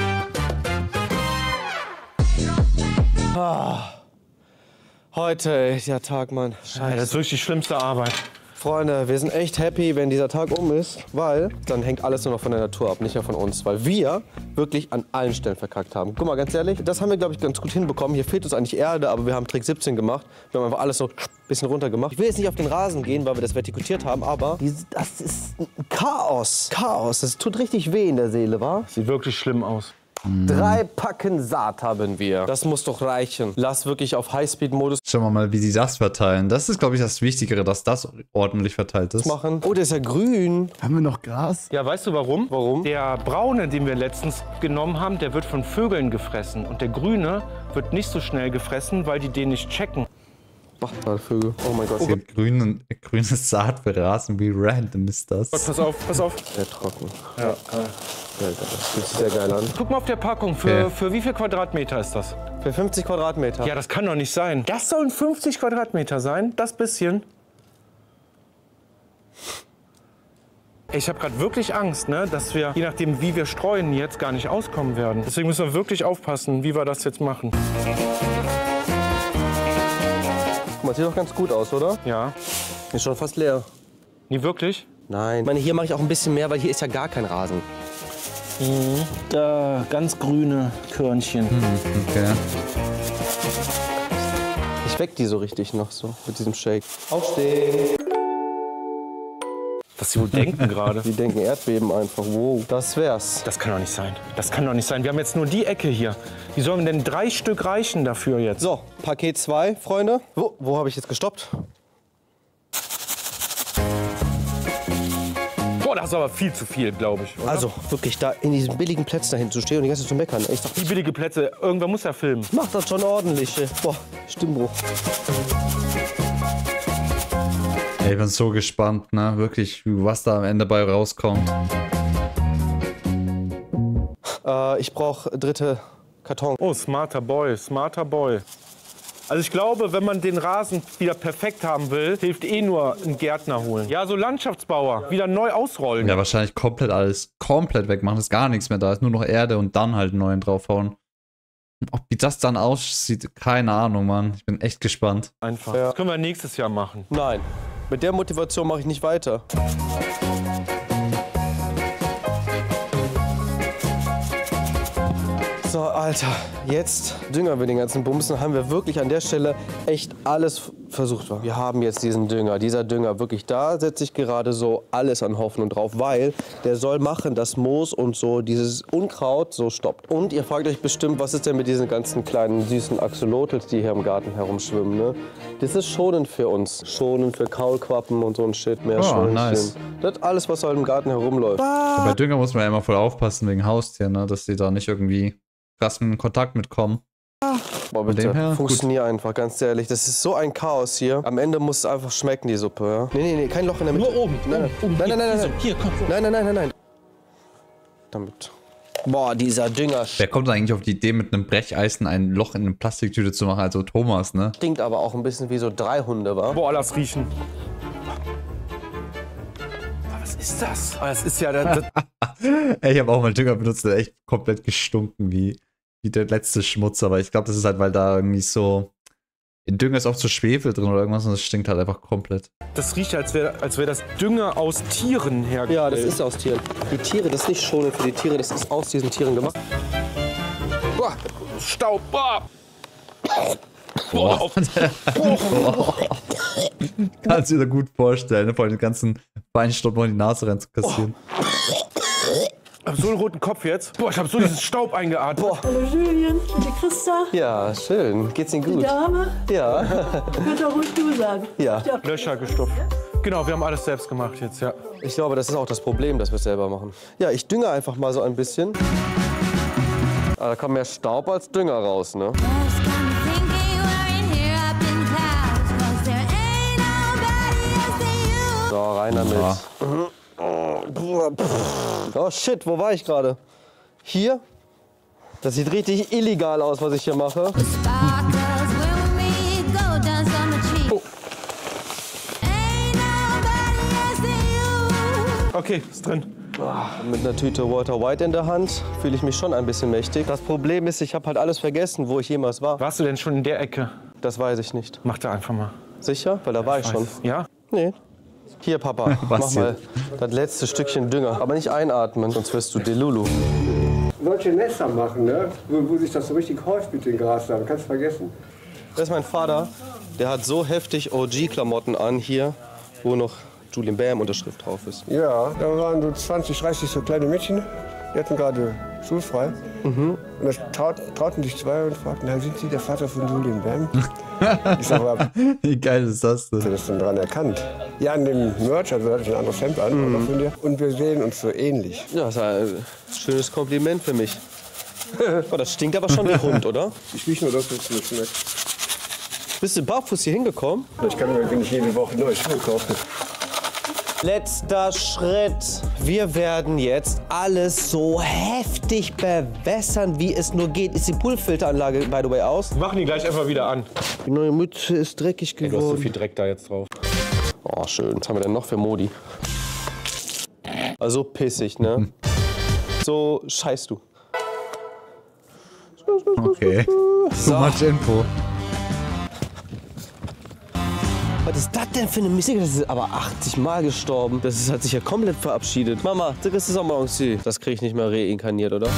Ah. Heute, ey, der Tag, Mann. Scheiße. Das ist wirklich die schlimmste Arbeit. Freunde, wir sind echt happy, wenn dieser Tag um ist, weil dann hängt alles nur noch von der Natur ab, nicht mehr von uns. Weil wir wirklich an allen Stellen verkackt haben. Guck mal, ganz ehrlich, das haben wir, glaube ich, ganz gut hinbekommen. Hier fehlt uns eigentlich Erde, aber wir haben Trick siebzehn gemacht. Wir haben einfach alles so ein bisschen runter gemacht. Ich will jetzt nicht auf den Rasen gehen, weil wir das vertikutiert haben, aber diese, das ist ein Chaos. Chaos, das tut richtig weh in der Seele, wa? Sieht wirklich schlimm aus. Drei Packen Saat haben wir. Das muss doch reichen. Lass wirklich auf Highspeed-Modus Schauen wir mal, wie die das verteilen. Das ist, glaube ich, das Wichtigere, dass das ordentlich verteilt ist. machen. Oh, der ist ja grün. Haben wir noch Gras? Ja, weißt du warum? Warum? Der braune, den wir letztens genommen haben, der wird von Vögeln gefressen. Und der grüne wird nicht so schnell gefressen, weil die den nicht checken. Macht mal Vögel. Oh mein Gott. Es gibt grünen, grünes Saat für Rasen. Wie random ist das? Pass auf, pass auf. Sehr trocken. Ja. Sehr geil. Das fühlt sich sehr geil an. Guck mal auf der Packung, für, Okay. für wie viel Quadratmeter ist das? Für fünfzig Quadratmeter. Ja, das kann doch nicht sein. Das sollen fünfzig Quadratmeter sein? Das bisschen? Ich habe gerade wirklich Angst, ne, dass wir, je nachdem wie wir streuen, jetzt gar nicht auskommen werden. Deswegen müssen wir wirklich aufpassen, wie wir das jetzt machen. Guck mal, sieht doch ganz gut aus, oder? Ja. Ist schon fast leer. Nie wirklich? Nein. Ich meine, hier mache ich auch ein bisschen mehr, weil hier ist ja gar kein Rasen. Mhm. Da ganz grüne Körnchen. Okay. Ich weck die so richtig noch so mit diesem Shake. Aufstehen. Was sie wohl denken gerade. Die denken Erdbeben einfach. Wow, das wär's. Das kann doch nicht sein. Das kann doch nicht sein. Wir haben jetzt nur die Ecke hier. Wie sollen denn drei Stück reichen dafür jetzt? So, Paket zwei, Freunde. Wo, wo habe ich jetzt gestoppt? Boah, das ist aber viel zu viel, glaube ich. Oder? Also, wirklich da in diesen billigen Plätzen dahin zu stehen und die ganze Zeit zu meckern. Ich sag, die billige Plätze, irgendwer muss ja filmen. Macht das schon ordentlich. Ey. Boah, Stimmbruch. Ey, ich bin so gespannt, ne? Wirklich, was da am Ende bei rauskommt. Äh, ich brauche dritte Karton. Oh, smarter Boy, smarter Boy. Also ich glaube, wenn man den Rasen wieder perfekt haben will, hilft eh nur ein Gärtner holen. Ja, so Landschaftsbauer, wieder neu ausrollen. Ja, wahrscheinlich komplett alles komplett wegmachen, dass gar nichts mehr da ist, nur noch Erde und dann halt einen neuen draufhauen. Ob wie das dann aussieht, keine Ahnung, Mann. Ich bin echt gespannt. Einfach. Das können wir nächstes Jahr machen. Nein, mit der Motivation mache ich nicht weiter. So, Alter, jetzt düngern wir den ganzen Bums und haben wir wirklich an der Stelle echt alles versucht. Wir haben jetzt diesen Dünger, dieser Dünger wirklich, da setze ich gerade so alles an Hoffnung drauf, weil der soll machen, dass Moos und so dieses Unkraut so stoppt. Und ihr fragt euch bestimmt, was ist denn mit diesen ganzen kleinen süßen Axolotls, die hier im Garten herumschwimmen, ne? Das ist schonend für uns, schonend für Kaulquappen und so ein Shit, mehr Oh, Schonchen. nice. Das ist alles, was halt im Garten herumläuft. Ja, bei Dünger muss man ja immer voll aufpassen wegen Haustieren, ne? Dass die da nicht irgendwie krass in Kontakt mitkommen. Boah, Von bitte, dem her, funktionier einfach, ganz ehrlich. Das ist so ein Chaos hier. Am Ende muss es einfach schmecken, die Suppe, ja? Nee, nee, nee, kein Loch in der Mitte. Nur oben. Nein, nein, oben, nein, nein, nein, hier, nein. hier, komm. Nein, nein, nein, nein, nein. Damit. Boah, dieser Dünger Wer kommt eigentlich auf die Idee, mit einem Brecheisen ein Loch in eine Plastiktüte zu machen? Also Thomas, ne? stinkt aber auch ein bisschen wie so drei Hunde, wa? Boah, lass riechen. Was ist das? Oh, das ist ja... Das, Ey, ich habe auch mal Dünger benutzt, der echt komplett gestunken wie, wie der letzte Schmutz. Aber ich glaube, das ist halt, weil da irgendwie so In Dünger ist auch zu Schwefel drin oder irgendwas und das stinkt halt einfach komplett. Das riecht, als wäre als wär das Dünger aus Tieren hergestellt. Ja, das ist aus Tieren. Die Tiere, das ist nicht schonend für die Tiere, das ist aus diesen Tieren gemacht. Boah, Staub. Boah. Boah. Boah. Kannst du dir gut vorstellen, ne? Vor allem den ganzen Feinstaub noch in die Nase rein zu kassieren. Ich hab so einen roten Kopf jetzt. Boah, ich hab so diesen Staub eingeatmet. Boah. Hallo Julien, die Christa. Ja, schön. Geht's Ihnen gut? Die Dame. Ja. Könnt auch ruhig du sagen. Ja. Löcher gestopft. Genau, wir haben alles selbst gemacht jetzt, ja. Ich glaube, das ist auch das Problem, dass wir es selber machen. Ja, ich dünge einfach mal so ein bisschen. Aber da kommt mehr Staub als Dünger raus, ne? So, rein damit. Ja. Oh shit, wo war ich gerade? Hier? Das sieht richtig illegal aus, was ich hier mache. Oh. Okay, ist drin. Mit einer Tüte Walter White in der Hand fühle ich mich schon ein bisschen mächtig. Das Problem ist, ich habe halt alles vergessen, wo ich jemals war. Warst du denn schon in der Ecke? Das weiß ich nicht. Mach da einfach mal. Sicher? Weil da war ich, ich schon. Ja? Nee. Hier, Papa, mach mal das letzte Stückchen Dünger. Aber nicht einatmen, sonst wirst du Delulu. Solche Nester machen, ne? wo, wo sich das so richtig häuft mit den Grassamen. Kannst du vergessen. Das ist mein Vater. Der hat so heftig O G-Klamotten an hier, wo noch Julian Bam Unterschrift drauf ist. Ja, da waren so zwanzig, dreißig so kleine Mädchen. Die hatten gerade schulfrei. Mhm. Und da traut, trauten sich zwei und fragten, sind Sie der Vater von Julian Bam? Ich sag mal, wie geil ist das denn? Ich habe das dann daran erkannt. Ja, an dem Merch, also hatte ich ein anderes Hemd an Mhm. von dir. Und wir sehen uns so ähnlich. Ja, das ist ein schönes Kompliment für mich. Oh, das stinkt aber schon wie Hund, oder? Ich rieche nur das, was mir schmeckt. Bist du barfuß hier hingekommen? Ich kann mir nicht jede Woche neue Schuhe kaufen. Letzter Schritt. Wir werden jetzt alles so heftig bewässern, wie es nur geht. Ist die Poolfilteranlage, by the way, aus? Wir machen die gleich einfach wieder an. Die neue Mütze ist dreckig geworden. Ey, du hast so viel Dreck da jetzt drauf. Oh, schön. Was haben wir denn noch für Modi? Also pissig, ne? So scheißt du. Okay. So much info. Was ist das denn für eine Musik? Das ist aber achtzig Mal gestorben. Das ist, hat sich ja komplett verabschiedet. Mama, das ist auch mal Das kriege ich nicht mehr reinkarniert, oder?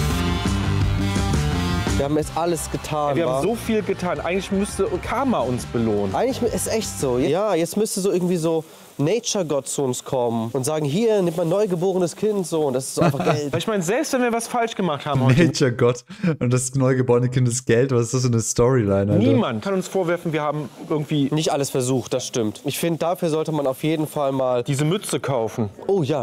Wir haben jetzt alles getan. Ey, wir wa? haben so viel getan. Eigentlich müsste Karma uns belohnen. Eigentlich ist echt so. Ja, jetzt müsste so irgendwie so Nature Gott zu uns kommen und sagen, hier, nimm mal ein neugeborenes Kind so und das ist so einfach Geld. Weil ich meine, selbst wenn wir was falsch gemacht haben heute. Nature Gott und das neugeborene Kind ist Geld, was ist das für eine Storyline, Alter? Niemand kann uns vorwerfen, wir haben irgendwie nicht alles versucht, das stimmt. Ich finde, dafür sollte man auf jeden Fall mal diese Mütze kaufen. Oh ja.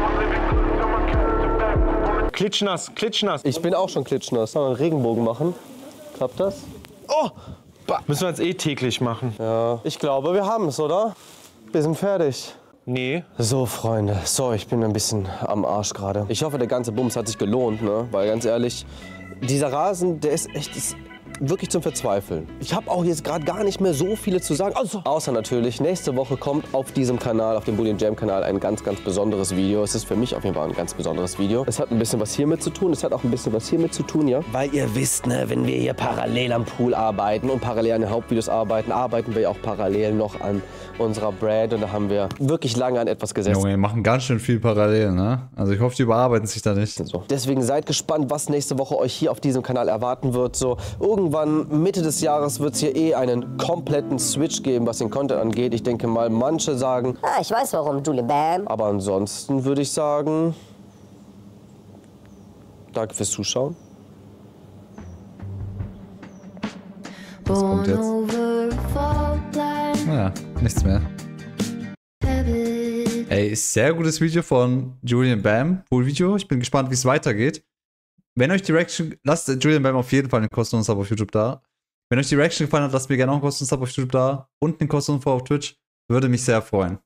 Klitschnass, klitschnass. Ich bin auch schon klitschnass. Sollen wir einen Regenbogen machen? Klappt das? Oh! Bah. Müssen wir jetzt eh täglich machen. Ja. Ich glaube, wir haben es, oder? Wir sind fertig. Nee. So, Freunde. Sorry, ich bin ein bisschen am Arsch gerade. Ich hoffe, der ganze Bums hat sich gelohnt, ne? Weil ganz ehrlich, dieser Rasen, der ist echt ist wirklich zum Verzweifeln. Ich habe auch jetzt gerade gar nicht mehr so viele zu sagen. Also, außer natürlich, nächste Woche kommt auf diesem Kanal, auf dem Boolean Jam Kanal, ein ganz, ganz besonderes Video. Es ist für mich auf jeden Fall ein ganz besonderes Video. Es hat ein bisschen was hiermit zu tun. Es hat auch ein bisschen was hiermit zu tun, ja? Weil ihr wisst, ne, wenn wir hier parallel am Pool arbeiten und parallel an den Hauptvideos arbeiten, arbeiten wir ja auch parallel noch an unserer Brand. Und da haben wir wirklich lange an etwas gesessen. Junge, wir machen ganz schön viel parallel, ne? Also ich hoffe, die überarbeiten sich da nicht. So. Deswegen seid gespannt, was nächste Woche euch hier auf diesem Kanal erwarten wird. So, irgendwann Mitte des Jahres wird es hier eh einen kompletten Switch geben, was den Content angeht. Ich denke mal, manche sagen, ah, ich weiß warum, Julian Bam. Aber ansonsten würde ich sagen, danke fürs Zuschauen. Was kommt jetzt? Naja, nichts mehr. Ey, sehr gutes Video von Julian Bam. Pool-Video. Ich bin gespannt, wie es weitergeht. Wenn euch die Reaction, lasst Julian Bam auf jeden Fall einen kostenlosen Sub auf YouTube da. Wenn euch die Reaction gefallen hat, lasst mir gerne auch einen kostenlosen Sub auf YouTube da und einen kostenlosen Follow auf Twitch. Würde mich sehr freuen.